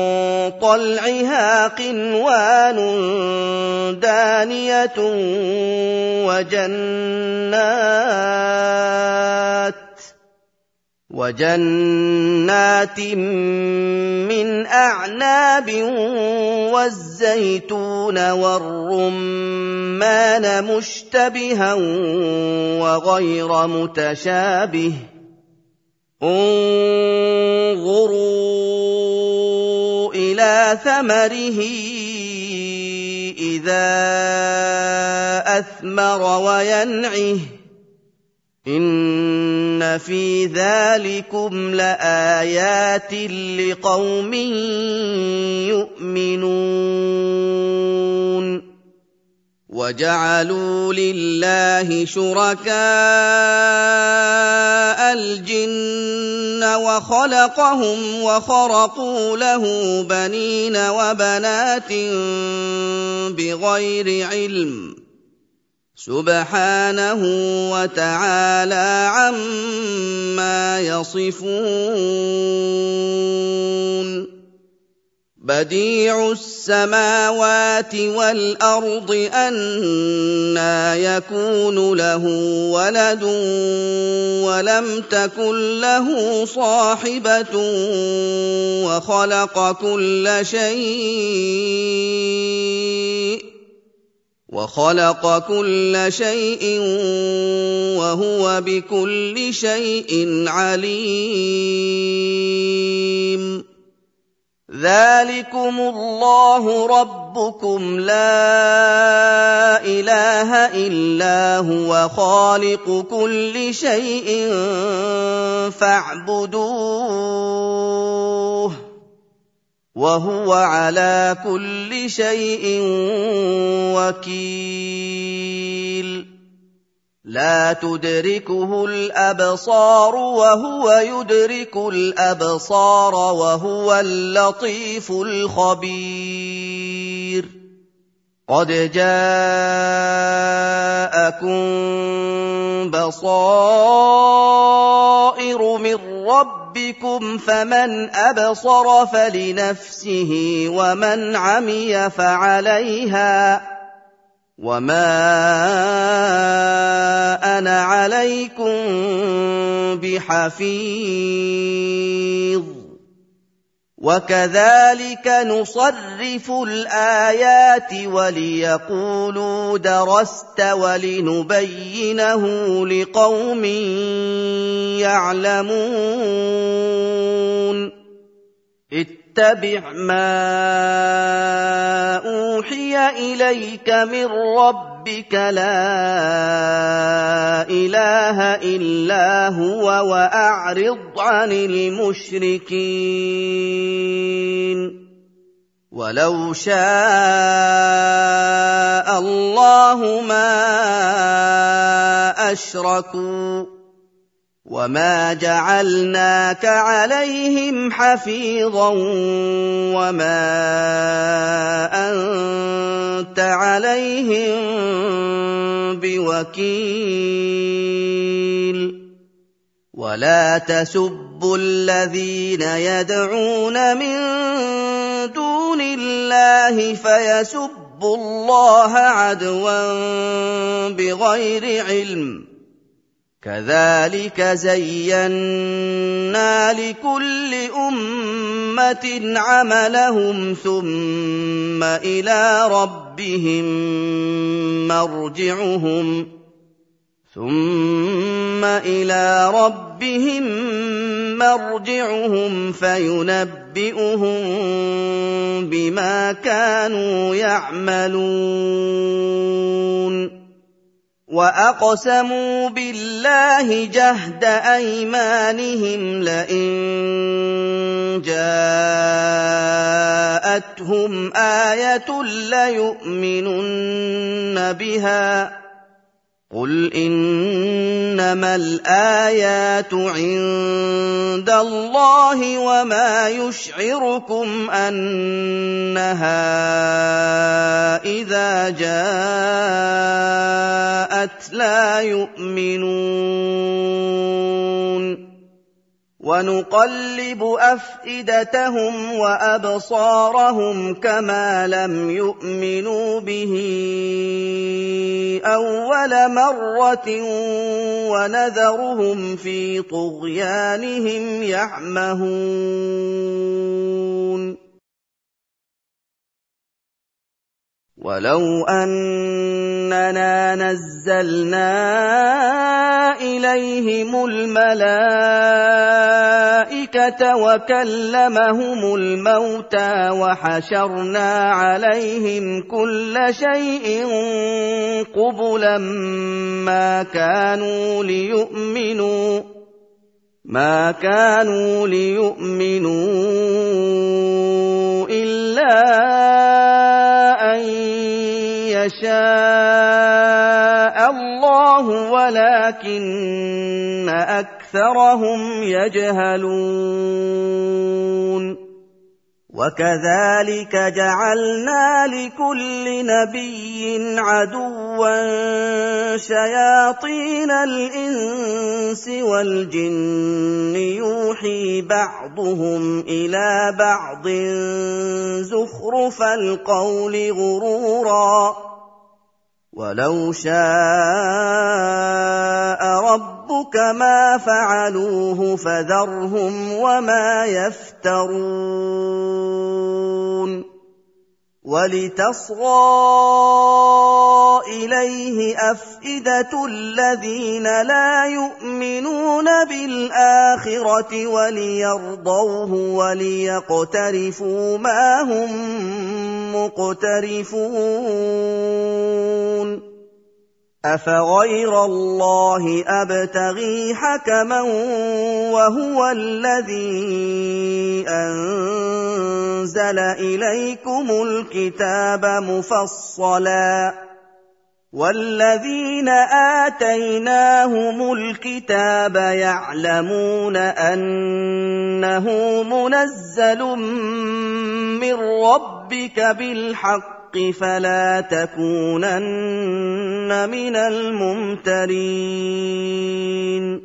طلعها قنوان دانية وجنات من أعناب والزيتون والرمان مشتبها وغير متشابه انظروا إلى ثمره إذا أثمر وينعه إن في ذلكم لآيات لقوم يؤمنون وجعلوا لله شركاء الجن وخلقهم وخرقوا له بنين وبنات بغير علم سبحانه وتعالى عما يصفون بديع السماوات والأرض أنى يكون له ولد ولم تكن له صاحبة وخلق كل شيء وهو بكل شيء عليم ذَٰلِكُمُ اللَّهُ رَبُّكُمْ لَا إِلَٰهَ إِلَّا هُوَ خَالِقُ كُلِّ شَيْءٍ فَاعْبُدُوهُ وَهُوَ عَلَىٰ كُلِّ شَيْءٍ وَكِيلٌ لَا تُدْرِكُهُ الْأَبْصَارُ وَهُوَ يُدْرِكُ الْأَبْصَارَ وَهُوَ اللَّطِيفُ الْخَبِيرُ قَدْ جَاءَكُم بَصَائِرُ مِن رَّبِّكُمْ فَمَنْ أَبْصَرَ فَلِنَفْسِهِ وَمَنْ عَمِيَ فَعَلَيْهَا وَمَا أَنَا عَلَيْكُم بِحَفِيظٍ وَكَذَٰلِكَ نُصَرِّفُ الْآيَاتِ وَلِيَقُولُوا دَرَسْتَ وَلِنُبَيِّنَهُ لِقَوْمٍ يَعْلَمُونَ اتَّبِعْ مَا أُوحِيَ إِلَيْكَ مِن رَّبِّكَ لَا إِلَٰهَ إِلَّا هُوَ وَأَعْرِضْ عَنِ الْمُشْرِكِينَ وَلَوْ شَاءَ اللَّهُ مَا أَشْرَكُوا وَمَا جَعَلْنَاكَ عَلَيْهِمْ حَفِيظًا وَمَا أَنتَ عَلَيْهِم بِوَكِيلٍ وَلَا تَسُبُّوا الَّذِينَ يَدْعُونَ مِن دُونِ اللَّهِ فَيَسُبُّوا اللَّهَ عَدْوًا بِغَيْرِ عِلْمٍ كَذَٰلِكَ زَيَّنَّا لِكُلِّ أُمَّةٍ عَمَلَهُمْ ثُمَّ إِلَىٰ رَبِّهِم مَّرْجِعُهُمْ فَيُنَبِّئُهُم بِمَا كَانُوا يَعْمَلُونَ وَأَقْسَمُوا بِاللَّهِ جَهْدَ أَيْمَانِهِمْ لَئِن جَاءَتْهُمْ آيَةٌ لَّيُؤْمِنُنَّ بِهَا قُلْ إِنَّمَا الْآيَاتُ عِندَ اللَّهِ وَمَا يُشْعِرُكُمْ أَنَّهَا إِذَا جَاءَتْ لَا يُؤْمِنُونَ وَنُقَلِّبُ أَفْئِدَتَهُمْ وَأَبْصَارَهُمْ كَمَا لَمْ يُؤْمِنُوا بِهِ أَوَّلَ مَرَّةٍ وَنَذَرُهُمْ فِي طُغْيَانِهِمْ يَعْمَهُونَ وَلَوْ أَنَّنَا نَزَّلْنَا إِلَيْهِمُ الْمَلَائِكَةَ وَكَلَّمَهُمُ الْمَوْتَىٰ وَحَشَرْنَا عَلَيْهِمْ كُلَّ شَيْءٍ قُبُلًا مَّا كَانُوا لِيُؤْمِنُوا إِلَّا أَن يَشَاءَ اللَّهُ وَلَٰكِنَّ أَكْثَرَهُمْ يَجْهَلُونَ وَكَذَٰلِكَ جَعَلْنَا لِكُلِّ نَبِيٍّ عَدُوًّا شَيَاطِينَ الْإِنسِ وَالْجِنِّ يُوحِي بَعْضُهُمْ إِلَىٰ بَعْضٍ زُخْرُفَ الْقَوْلِ غُرُورًا وَلَوْ شَاءَ رَبُّكَ مَا فَعَلُوهُ فَذَرْهُمْ وَمَا يَفْتَرُونَ وَلِتَصْغَىٰ إِلَيْهِ أَفْئِدَةُ الَّذِينَ لَا يُؤْمِنُونَ بِالْآخِرَةِ وَلِيَرْضَوْهُ وَلِيَقْتَرِفُوا مَا هُم مُّقْتَرِفُونَ أَفَغَيْرَ اللَّهِ أَبْتَغِي حَكَمًا وَهُوَ الَّذِي أَنزَلَ إِلَيْكُمُ الْكِتَابَ مُفَصَّلًا ۚ وَالَّذِينَ آتَيْنَاهُمُ الْكِتَابَ يَعْلَمُونَ أَنَّهُ مُنَزَّلٌ مِّن رَّبِّكَ بِالْحَقِّ فَلَا تَكُونَنَّ مِنَ الْمُمْتَرِينَ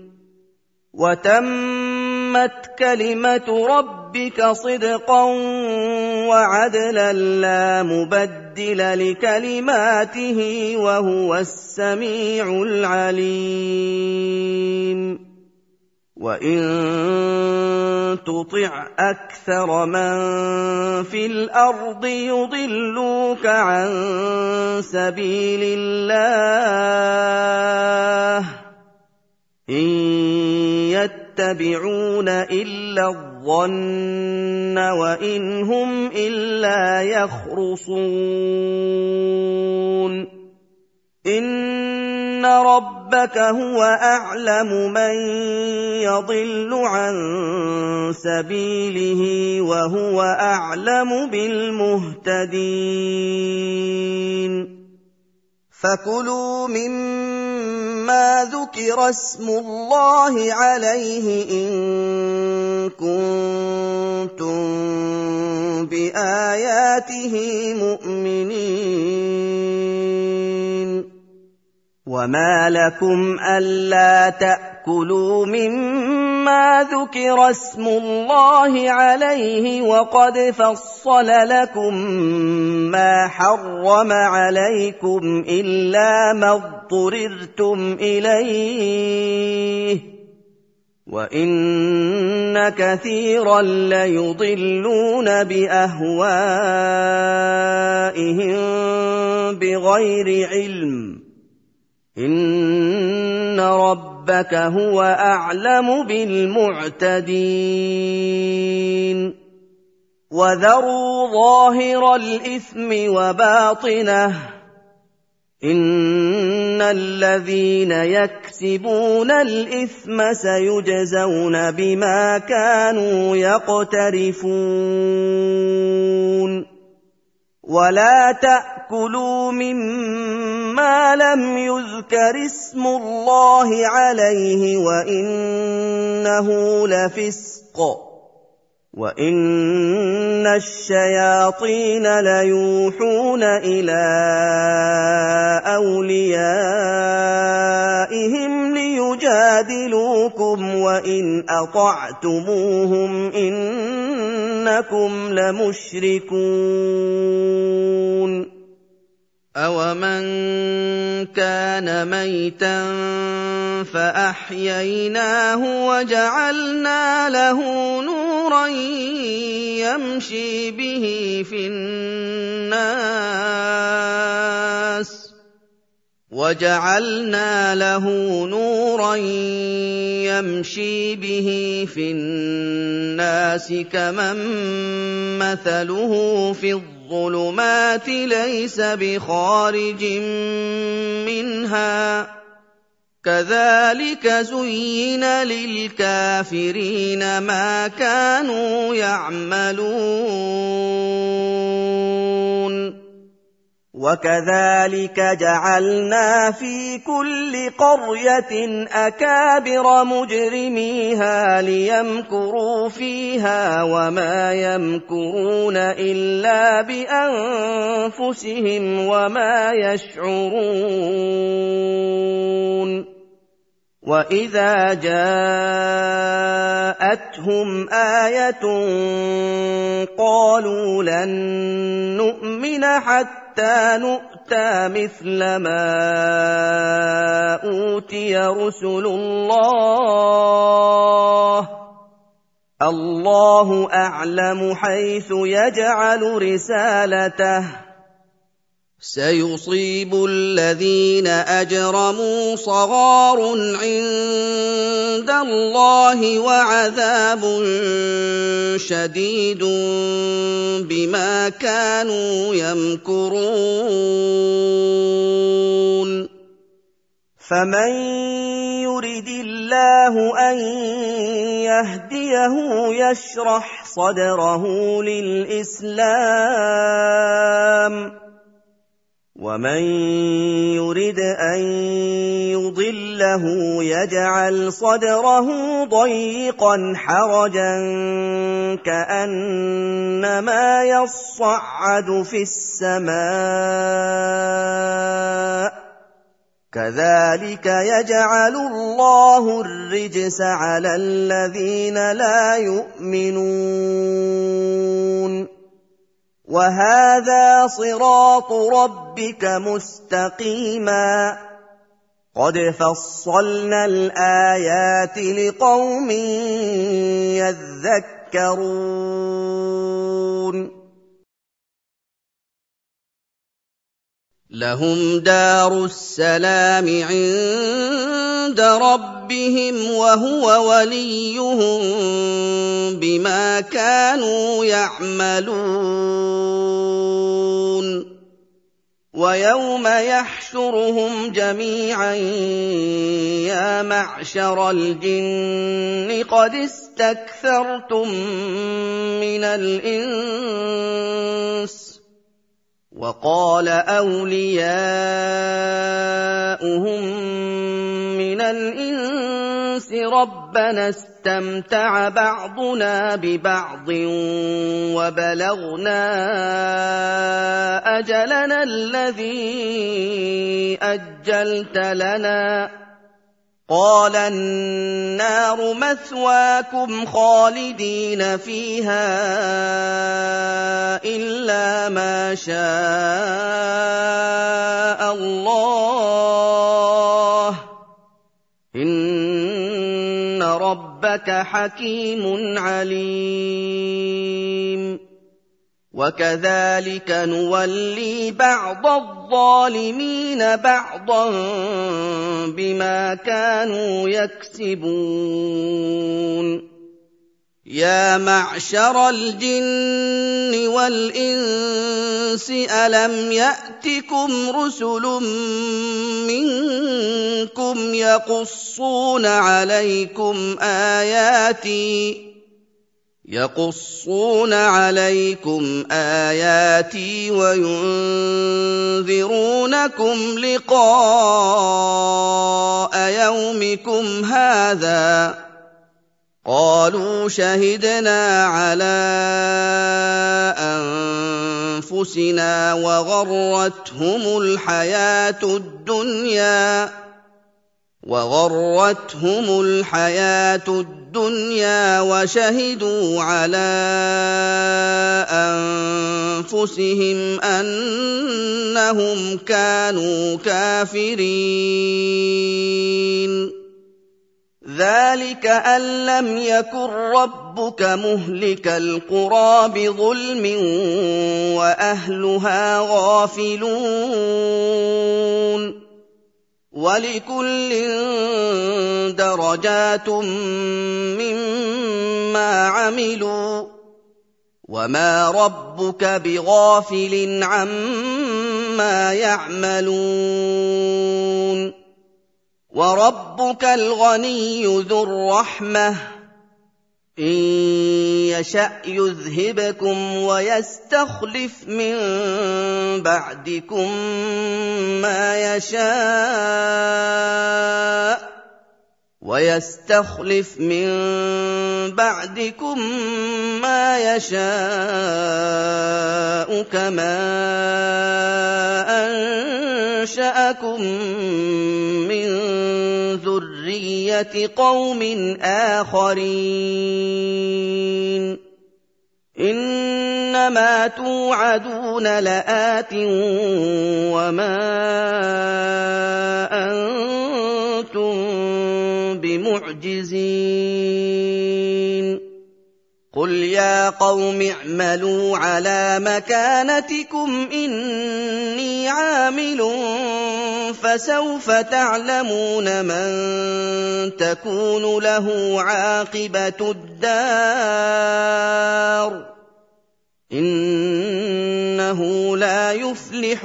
وَتَمَّتْ كَلِمَةُ رَبِّكَ صِدْقًا وَعَدْلًا لَّا مُبَدِّلَ لِكَلِمَاتِهِ وَهُوَ السَّمِيعُ الْعَلِيمُ وَإِن تُطِعْ أَكْثَرَ مَن فِي الْأَرْضِ يُضِلُّوكَ عَن سَبِيلِ اللَّهِ إِن يَتَّبِعُونَ إِلَّا الظَّنَّ وَإِنْ هُمْ إِلَّا يَخْرُصُونَ إِنَّ رَبَّكَ هُوَ أَعْلَمُ مَن يَضِلُّ عَن سَبِيلِهِ وَهُوَ أَعْلَمُ بِالْمُهْتَدِينَ فَكُلُوا مِمَّا ذُكِرَ اسْمُ اللَّهِ عَلَيْهِ إِن كُنتُم بِآيَاتِهِ مُؤْمِنِينَ وَمَا لَكُمْ أَلَّا تَأْكُلُوا مِمَّا ذُكِرَ اسْمُ اللَّهِ عَلَيْهِ وَقَدْ فَصَّلَ لَكُم مَّا حَرَّمَ عَلَيْكُمْ إِلَّا مَا اضْطُرِرْتُمْ إِلَيْهِ وَإِنَّ كَثِيرًا لَّيُضِلُّونَ بِأَهْوَائِهِم بِغَيْرِ عِلْمٍ إِنَّ رَبَّكَ هُوَ أَعْلَمُ بِالْمُعْتَدِينَ وَذَرُوا ظَاهِرَ الْإِثْمِ وَبَاطِنَهُ إِنَّ الَّذِينَ يَكْسِبُونَ الْإِثْمَ سَيُجْزَوْنَ بِمَا كَانُوا يَقْتَرِفُونَ وَلَا تَأْكُلُوا مِمَّا لَمْ يُذْكَرِ اسْمُ اللَّهِ عَلَيْهِ وَإِنَّهُ لَفِسْقٌ وَإِنَّ الشَّيَاطِينَ لَيُوحُونَ إِلَىٰ أَوْلِيَائِهِمْ لِيُجَادِلُوكُمْ وَإِنْ أَطَعْتُمُوهُمْ إِنَّكُمْ لَمُشْرِكُونَ أَوَمَن كَانَ مَيْتًا فَأَحْيَيْنَاهُ وَجَعَلْنَا لَهُ نُورًا يَمْشِي بِهِ فِي النَّاسِ كَمَن مَّثَلُهُ فِي الظُّلُمَاتِ لَيْسَ بِخَارِجٍ مِّنْهَا كَذَٰلِكَ زُيِّنَ لِلْكَافِرِينَ مَا كَانُوا يَعْمَلُونَ وَكَذَٰلِكَ جَعَلْنَا فِي كُلِّ قَرْيَةٍ أَكَابِرَ مُجْرِمِيهَا لِيَمْكُرُوا فِيهَا وَمَا يَمْكُرُونَ إِلَّا بِأَنفُسِهِمْ وَمَا يَشْعُرُونَ وَإِذَا جَاءَتْهُمْ آيَةٌ قَالُوا لَن نُّؤْمِنَ حَتَّىٰ نُؤْتَىٰ مِثْلَ مَا أُوتِيَ رُسُلُ اللَّهِ ۖ اللَّهُ أَعْلَمُ حَيْثُ يَجْعَلُ رِسَالَتَهُ ۗ سيصيب الذين أجرموا صغار عند الله وعذاب شديد بما كانوا يمكرون فمن يرد الله أن يهديه يشرح صدره للإسلام ومن يرد أن يضله يجعل صدره ضيقا حرجا كأنما يصعد في السماء كذلك يجعل الله الرجس على الذين لا يؤمنون وهذا صراط ربك مستقيما قد فصلنا الآيات لقوم يذكرون لهم دار السلام عند ربهم وهو وليهم بما كانوا يعملون ويوم يحشرهم جميعا يا معشر الجن قد استكثرتم من الإنس وقال أولياؤهم من الإنس ربنا استمتع بعضنا ببعض وبلغنا أجلنا الذي أجلت لنا قال النار مثواكم خالدين فيها إلا ما شاء الله إن ربك حكيم عليم وكذلك نولي بعض الظالمين بعضا بما كانوا يكسبون يا معشر الجن والإنس ألم يأتكم رسل منكم يقصون عليكم آياتي وينذرونكم لقاء يومكم هذا قالوا شهدنا على أنفسنا وغرتهم الحياة الدنيا وشهدوا على أنفسهم أنهم كانوا كافرين ذلك أن لم يكن ربك مهلك القرى بظلم وأهلها غافلون وَلِكُلٍّ دَرَجَاتٌ مِّمَّا عَمِلُوا ۚ وَمَا رَبُّكَ بِغَافِلٍ عَمَّا يَعْمَلُونَ وَرَبُّكَ الْغَنِيُّ ذُو الرَّحْمَةِ ۚ إِن يَشَأْ يُذْهِبْكُمْ وَيَسْتَخْلِفْ مِن بَعْدِكُم مَّا يَشَاءُ كَمَا أَنشَأَكُم مِّن ذُرِّيَّةِ قَوْمٍ آخَرِينَ إِنَّمَا تُوعَدُونَ لَآتٍ وَمَا أَنتُم بِمُعْجِزِينَ قُلْ يَا قَوْمِ اعْمَلُوا عَلَىٰ مَكَانَتِكُمْ إِنِّي عَامِلٌ فَسَوْفَ تَعْلَمُونَ مَن تَكُونُ لَهُ عَاقِبَةُ الدَّارِ ۗ إِنَّهُ لَا يُفْلِحُ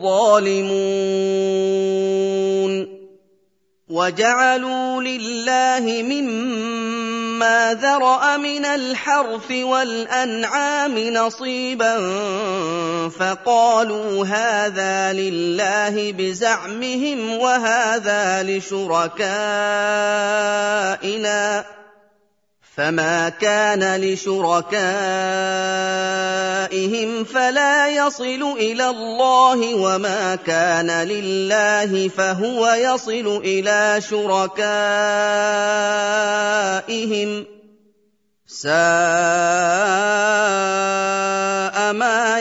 الظَّالِمُونَ وَجَعَلُوا لِلَّهِ مِمَّا ذَرَأَ مِنَ الْحَرْثِ وَالْأَنْعَامِ نَصِيبًا فَقَالُوا هَٰذَا لِلَّهِ بِزَعْمِهِمْ وَهَٰذَا لِشُرَكَائِنَا ۖ فَمَا كَانَ لِشُرَكَائِهِمْ فَلَا يَصِلُ إِلَى اللَّهِ وَمَا كَانَ لِلَّهِ فَهُوَ يَصِلُ إِلَىٰ شُرَكَائِهِمْ ۗ سَاءَ مَا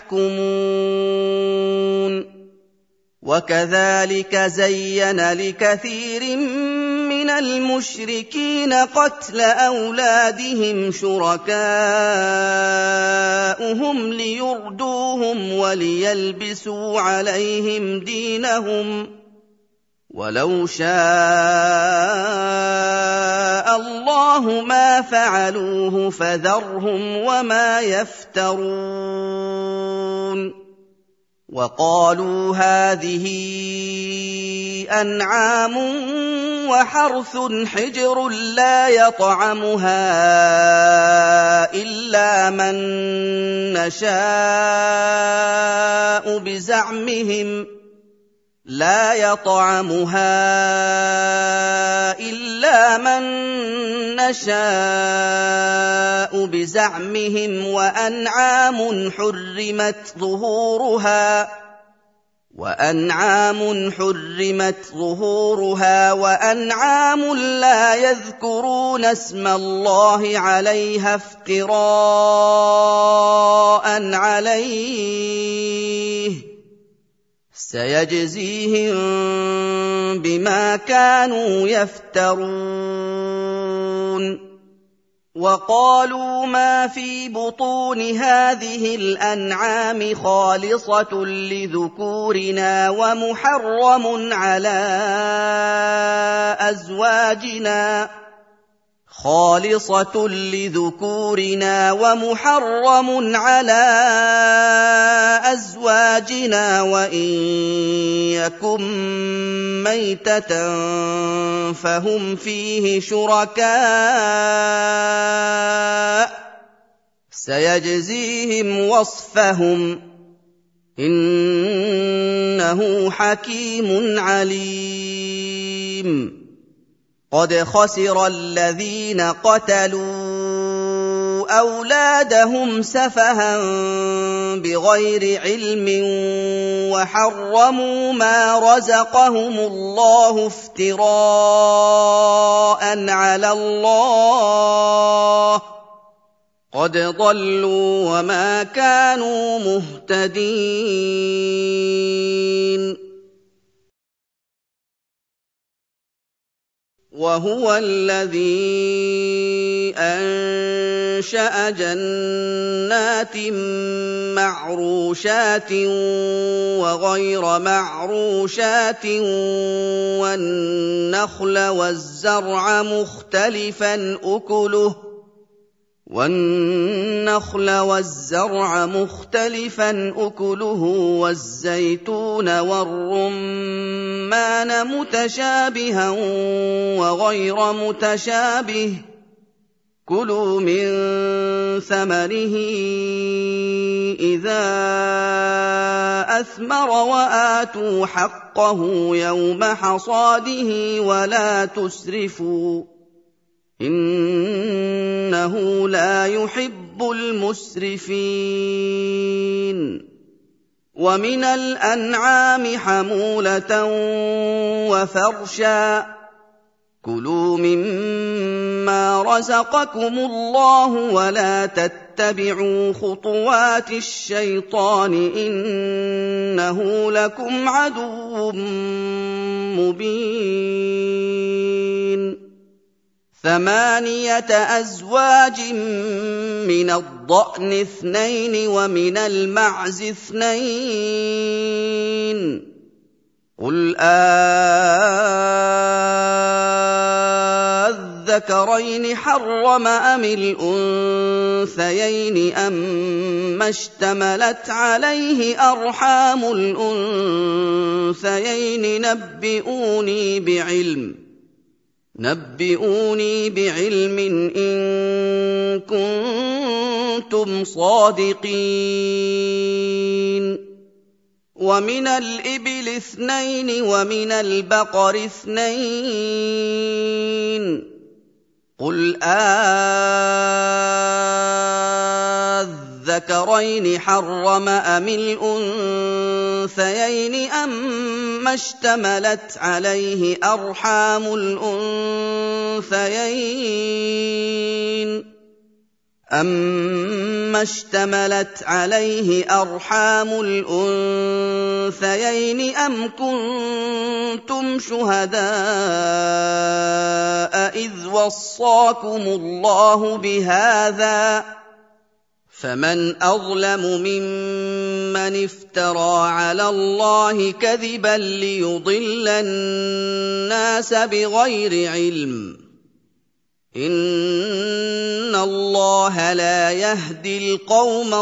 يَحْكُمُونَ وَكَذَٰلِكَ زَيَّنَ لِكَثِيرٍ مِّنَ الْمُشْرِكِينَ قَتْلَ أَوْلَادِهِمْ شُرَكَاؤُهُمْ لِيُرْدُوهُمْ وَلِيَلْبِسُوا عَلَيْهِمْ دِينَهُمْ ۖ وَلَوْ شَاءَ اللَّهُ مَا فَعَلُوهُ فَذَرْهُمْ وَمَا يَفْتَرُونَ وَقَالُوا هَٰذِهِ أَنْعَامٌ وَحَرْثٌ حِجْرٌ لَّا يَطْعَمُهَا إِلَّا مَن نَّشَاءُ بِزَعْمِهِمْ وَأَنْعَامٌ حُرِّمَتْ ظُهُورُهَا وَأَنْعَامٌ لَّا يَذْكُرُونَ اسْمَ اللَّهِ عَلَيْهَا افْتِرَاءً عَلَيْهِ ۚ سَيَجْزِيهِم بِمَا كَانُوا يَفْتَرُونَ وَقَالُوا مَا فِي بُطُونِ هَٰذِهِ الْأَنْعَامِ خَالِصَةٌ لِّذُكُورِنَا وَمُحَرَّمٌ عَلَىٰ أَزْوَاجِنَا وَإِن يَكُن مَّيْتَةً فَهُمْ فِيهِ شُرَكَاءُ ۚ سَيَجْزِيهِمْ وَصْفَهُمْ ۚ إِنَّهُ حَكِيمٌ عَلِيمٌ قَدْ خَسِرَ الَّذِينَ قَتَلُوا أَوْلَادَهُمْ سَفَهًا بِغَيْرِ عِلْمٍ وَحَرَّمُوا مَا رَزَقَهُمُ اللَّهُ افْتِرَاءً عَلَى اللَّهِ ۚ قَدْ ضَلُّوا وَمَا كَانُوا مُهْتَدِينَ وَهُوَ الَّذِي أَنشَأَ جَنَّاتٍ مَّعْرُوشَاتٍ وَغَيْرَ مَعْرُوشَاتٍ وَالنَّخْلَ وَالزَّرْعَ مُخْتَلِفًا أُكُلُهُ وَالزَّيْتُونَ وَالرُّمَّانَ مُتَشَابِهًا وَغَيْرَ مُتَشَابِهٍ ۚ كُلُوا مِن ثَمَرِهِ إِذَا أَثْمَرَ وَآتُوا حَقَّهُ يَوْمَ حَصَادِهِ وَلَا تُسْرِفُوا ۚ إِنَّهُ لَا يُحِبُّ الْمُسْرِفِينَ وَمِنَ الْأَنْعَامِ حَمُولَةً وَفَرْشًا ۚ كُلُوا مِمَّا رَزَقَكُمُ اللَّهُ وَلَا تَتَّبِعُوا خُطُوَاتِ الشَّيْطَانِ ۚ إِنَّهُ لَكُمْ عَدُوٌّ مُّبِينٌ 8 أزواج من الضأن 2 ومن المعز 2 قل أذكرين حرم أم الأنثيين أما اشتملت عليه أرحام الأنثيين نبئوني بعلم إن كنتم صادقين ومن الإبل 2 ومن البقر 2 قل أذكرين حرم أم الأنثيين أما اشتملت عليه أرحام الأنثيين أم كنتم شهداء إذ وصاكم الله بهذا فمن أظلم ممن افترى على الله كذبا ليضل الناس بغير علم إن الله لا يهدي القوم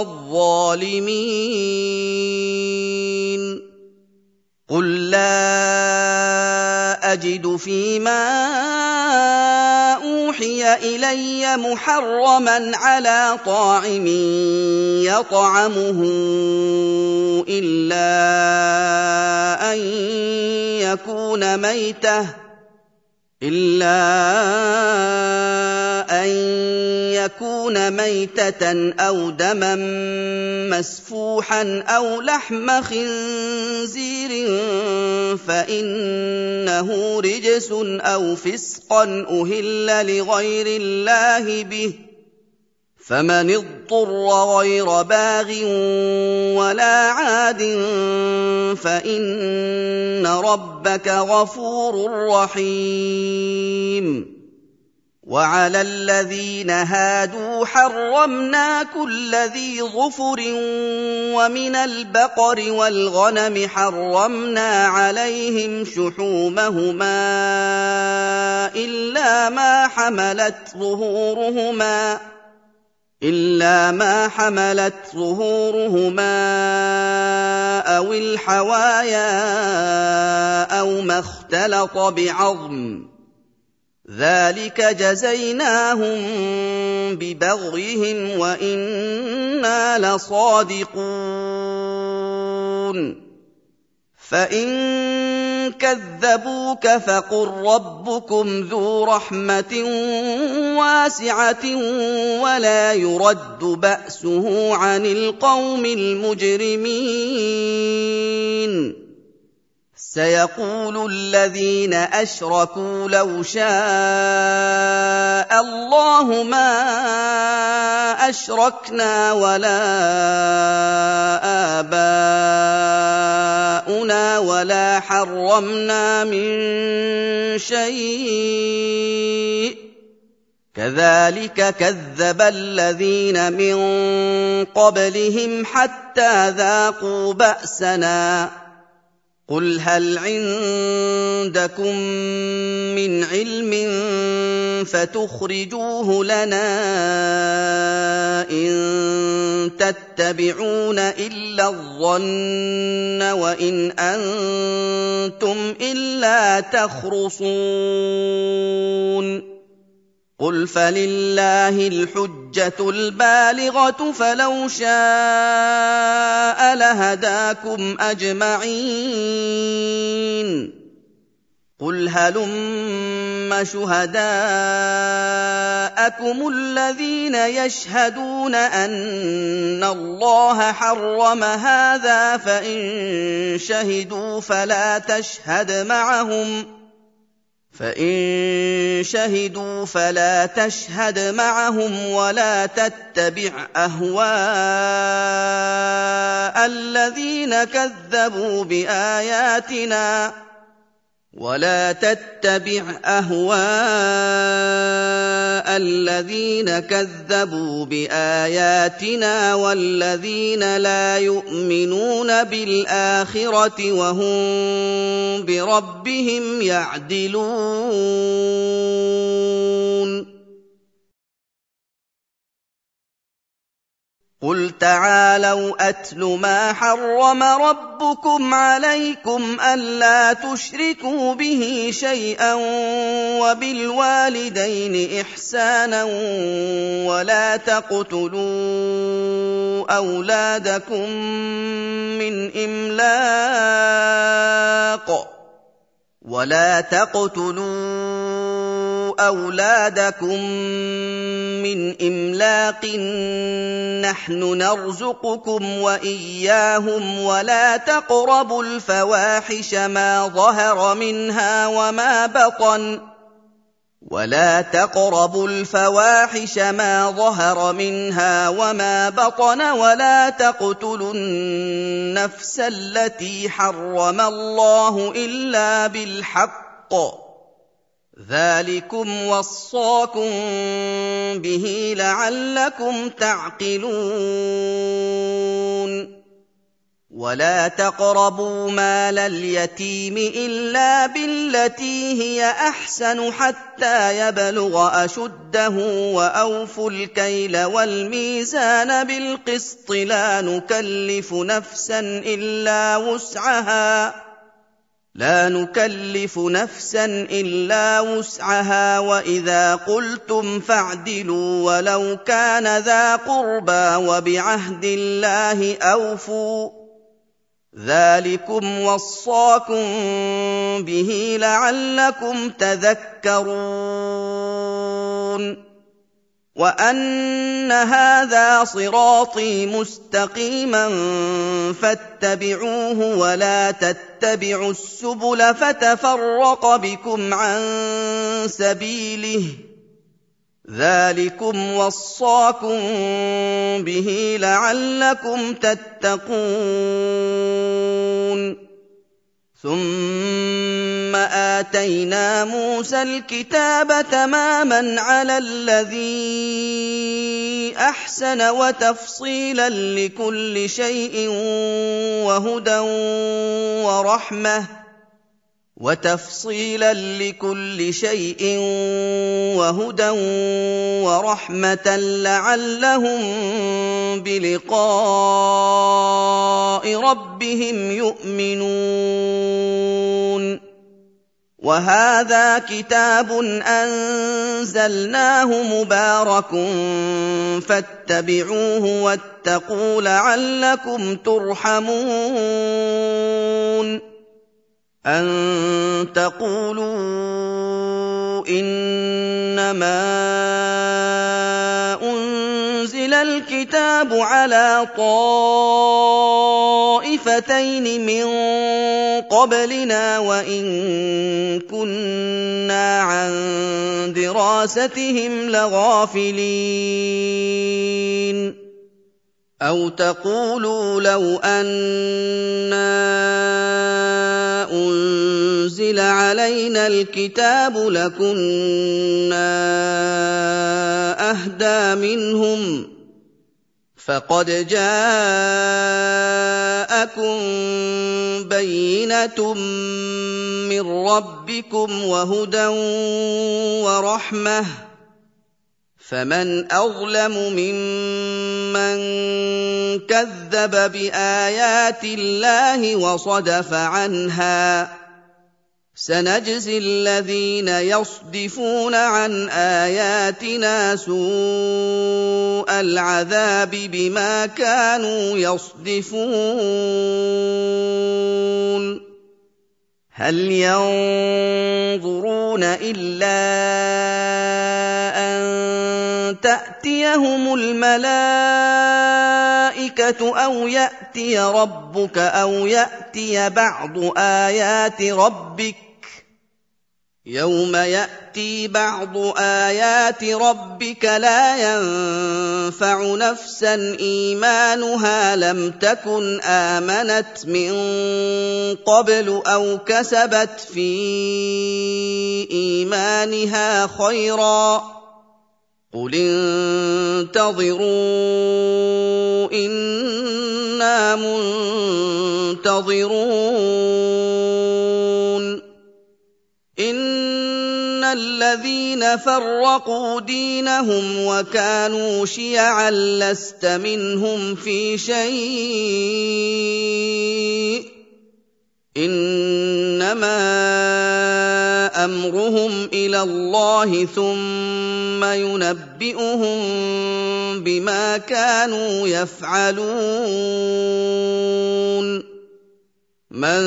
الظالمين قل لا أجد فيما أوحي إلي محرما على طاعم يطعمه إلا أن يكون ميتة أو دما مسفوحا أو لحم خنزير فإنه رجس أو فسقا أهل لغير الله به فمن اضطر غير باغ ولا عاد فإن ربك غفور رحيم وعلى الذين هادوا حرمنا كل ذي ظفر ومن البقر والغنم حرمنا عليهم شحومهما إلا ما حملت ظهورهما أو الحوايا أو ما اختلط بعظم ذلك جزيناهم ببغيهم وإنا لصادقون فإن كذبوك فقل ربكم ذو رحمة واسعة ولا يرد بأسه عن القوم المجرمين سيقول الذين أشركوا لو شاء الله ما أشركنا ولا آباؤنا ولا حرمنا من شيء كذلك كذب الذين من قبلهم حتى ذاقوا بأسنا قل هل عندكم من علم فتخرجوه لنا إن تتبعون إلا الظن وإن أنتم إلا تخرصون قل فلله الحجة البالغة فلو شاء لهداكم أجمعين قل هلم شهداءكم الذين يشهدون أن الله حرم هذا فإن شهدوا فلا تشهد معهم ولا تتبع أهواء الذين كذبوا بآياتنا ولا تتبع أهواء الذين كذبوا بآياتنا والذين لا يؤمنون بالآخرة وهم بربهم يعدلون قل تعالوا أتل ما حرم ربكم عليكم ألا تشركوا به شيئا وبالوالدين إحسانا ولا تقتلوا أولادكم من إملاق نحن نرزقكم وإياهم ولا تقربوا الفواحش ما ظهر منها وما بطن ولا تقتلوا النفس التي حرم الله إلا بالحق ذلكم وصاكم به لعلكم تعقلون ولا تقربوا مال اليتيم إلا بالتي هي أحسن حتى يبلغ أشده وأوفوا الكيل والميزان بالقسط لا نكلف نفسا إلا وسعها وإذا قلتم فاعدلوا ولو كان ذا قربى وبعهد الله أوفوا ذلكم وصاكم به لعلكم تذكرون وأن هذا صراطي مستقيما فاتبعوه ولا تتبعوا السبل فتفرق بكم عن سبيله ذلكم وصاكم به لعلكم تتقون ثم آتينا موسى الكتاب تماما على الذي أحسن وتفصيلا لكل شيء وهدى ورحمة لعلهم بلقاء ربهم يؤمنون وهذا كتاب أنزلناه مبارك فاتبعوه واتقوا لعلكم ترحمون أن تقولوا إنما أنزل الكتاب على طائفتين من قبلنا وإن كنا عن دراستهم لغافلين أو تقولوا لو أنا أنزل علينا الكتاب لكنا أهدى منهم فقد جاءكم بينة من ربكم وهدى ورحمة فمن أظلم ممن كذب بآيات الله وصدف عنها سنجزي الذين يصدفون عن آياتنا سوء العذاب بما كانوا يصدفون هل ينظرون إلا أن تأتيهم الملائكة أو يأتي ربك أو يأتي بعض آيات ربك يَوْمَ يَأْتِي بَعْضُ آيَاتِ رَبِّكَ لَا يَنفَعُ نَفْسًا إِيمَانُهَا لَمْ تَكُنْ آمَنَتْ مِن قَبْلُ أَوْ كَسَبَتْ فِي إِيمَانِهَا خَيْرًا ۗ قُلِ انتَظِرُوا إِنَّا مُنتَظِرُونَ إِنَّ الَّذِينَ فَرَّقُوا دِينَهُمْ وَكَانُوا شِيَعًا لَّسْتَ مِنْهُمْ فِي شَيْءٍ ۚ إِنَّمَا أَمْرُهُمْ إِلَى اللَّهِ ثُمَّ يُنَبِّئُهُم بِمَا كَانُوا يَفْعَلُونَ مَن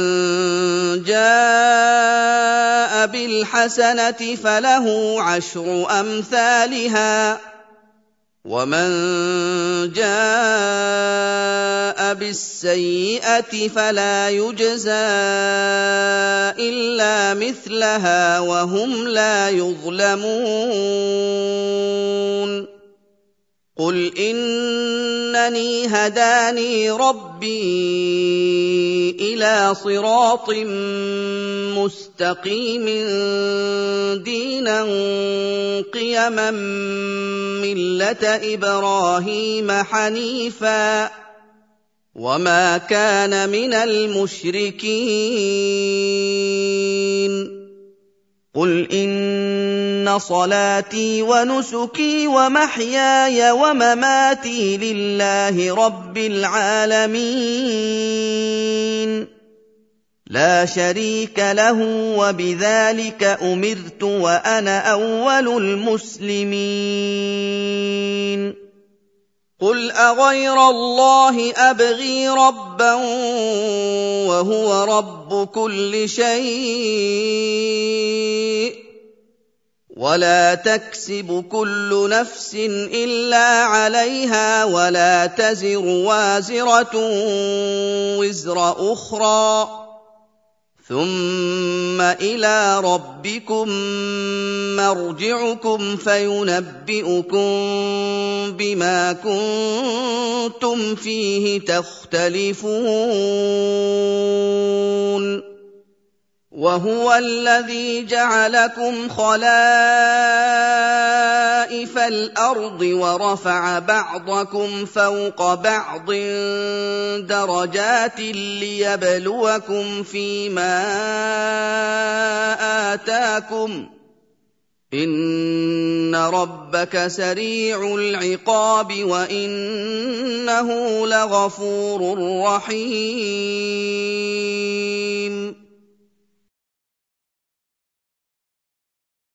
جَاءَ بِالْحَسَنَةِ فَلَهُ عَشْرُ أَمْثَالِهَا ۖ وَمَن جَاءَ بِالسَّيِّئَةِ فَلَا يُجْزَىٰ إِلَّا مِثْلَهَا وَهُمْ لَا يُظْلَمُونَ قُلْ إِنَّنِي هَدَانِي رَبِّي إِلَىٰ صِرَاطٍ مُّسْتَقِيمٍ دِينًا قِيَمًا مِّلَّةَ إِبْرَاهِيمَ حَنِيفًا ۖ وَمَا كَانَ مِنَ الْمُشْرِكِينَ قُلْ إِنَّ صَلَاتِي وَنُسُكِي وَمَحْيَايَ وَمَمَاتِي لِلَّهِ رَبِّ الْعَالَمِينَ لَا شَرِيكَ لَهُ ۖ وَبِذَٰلِكَ أُمِرْتُ وَأَنَا أَوَّلُ الْمُسْلِمِينَ قُلْ أَغَيْرَ اللَّهِ أَبْغِي رَبًّا وَهُوَ رَبُّ كُلِّ شَيْءٍ ۖ وَلَا تَكْسِبُ كُلُّ نَفْسٍ إِلَّا عَلَيْهَا وَلَا تَزِرُ وَازِرَةٌ وِزْرَ أُخْرَىٰ ۗ ثُمَّ إِلَىٰ رَبِّكُم مَّرْجِعُكُمْ فَيُنَبِّئُكُم بِمَا كُنتُمْ فِيهِ تَخْتَلِفُونَ وَهُوَ الَّذِي جَعَلَكُمْ خَلَائِفَ الْأَرْضِ وَرَفَعَ بَعْضَكُمْ فَوْقَ بَعْضٍ دَرَجَاتٍ لِّيَبْلُوَكُمْ فِيمَا آتَاكُمْ ۗ إِنَّ رَبَّكَ سَرِيعُ الْعِقَابِ وَإِنَّهُ لَغَفُورٌ رَّحِيمٌ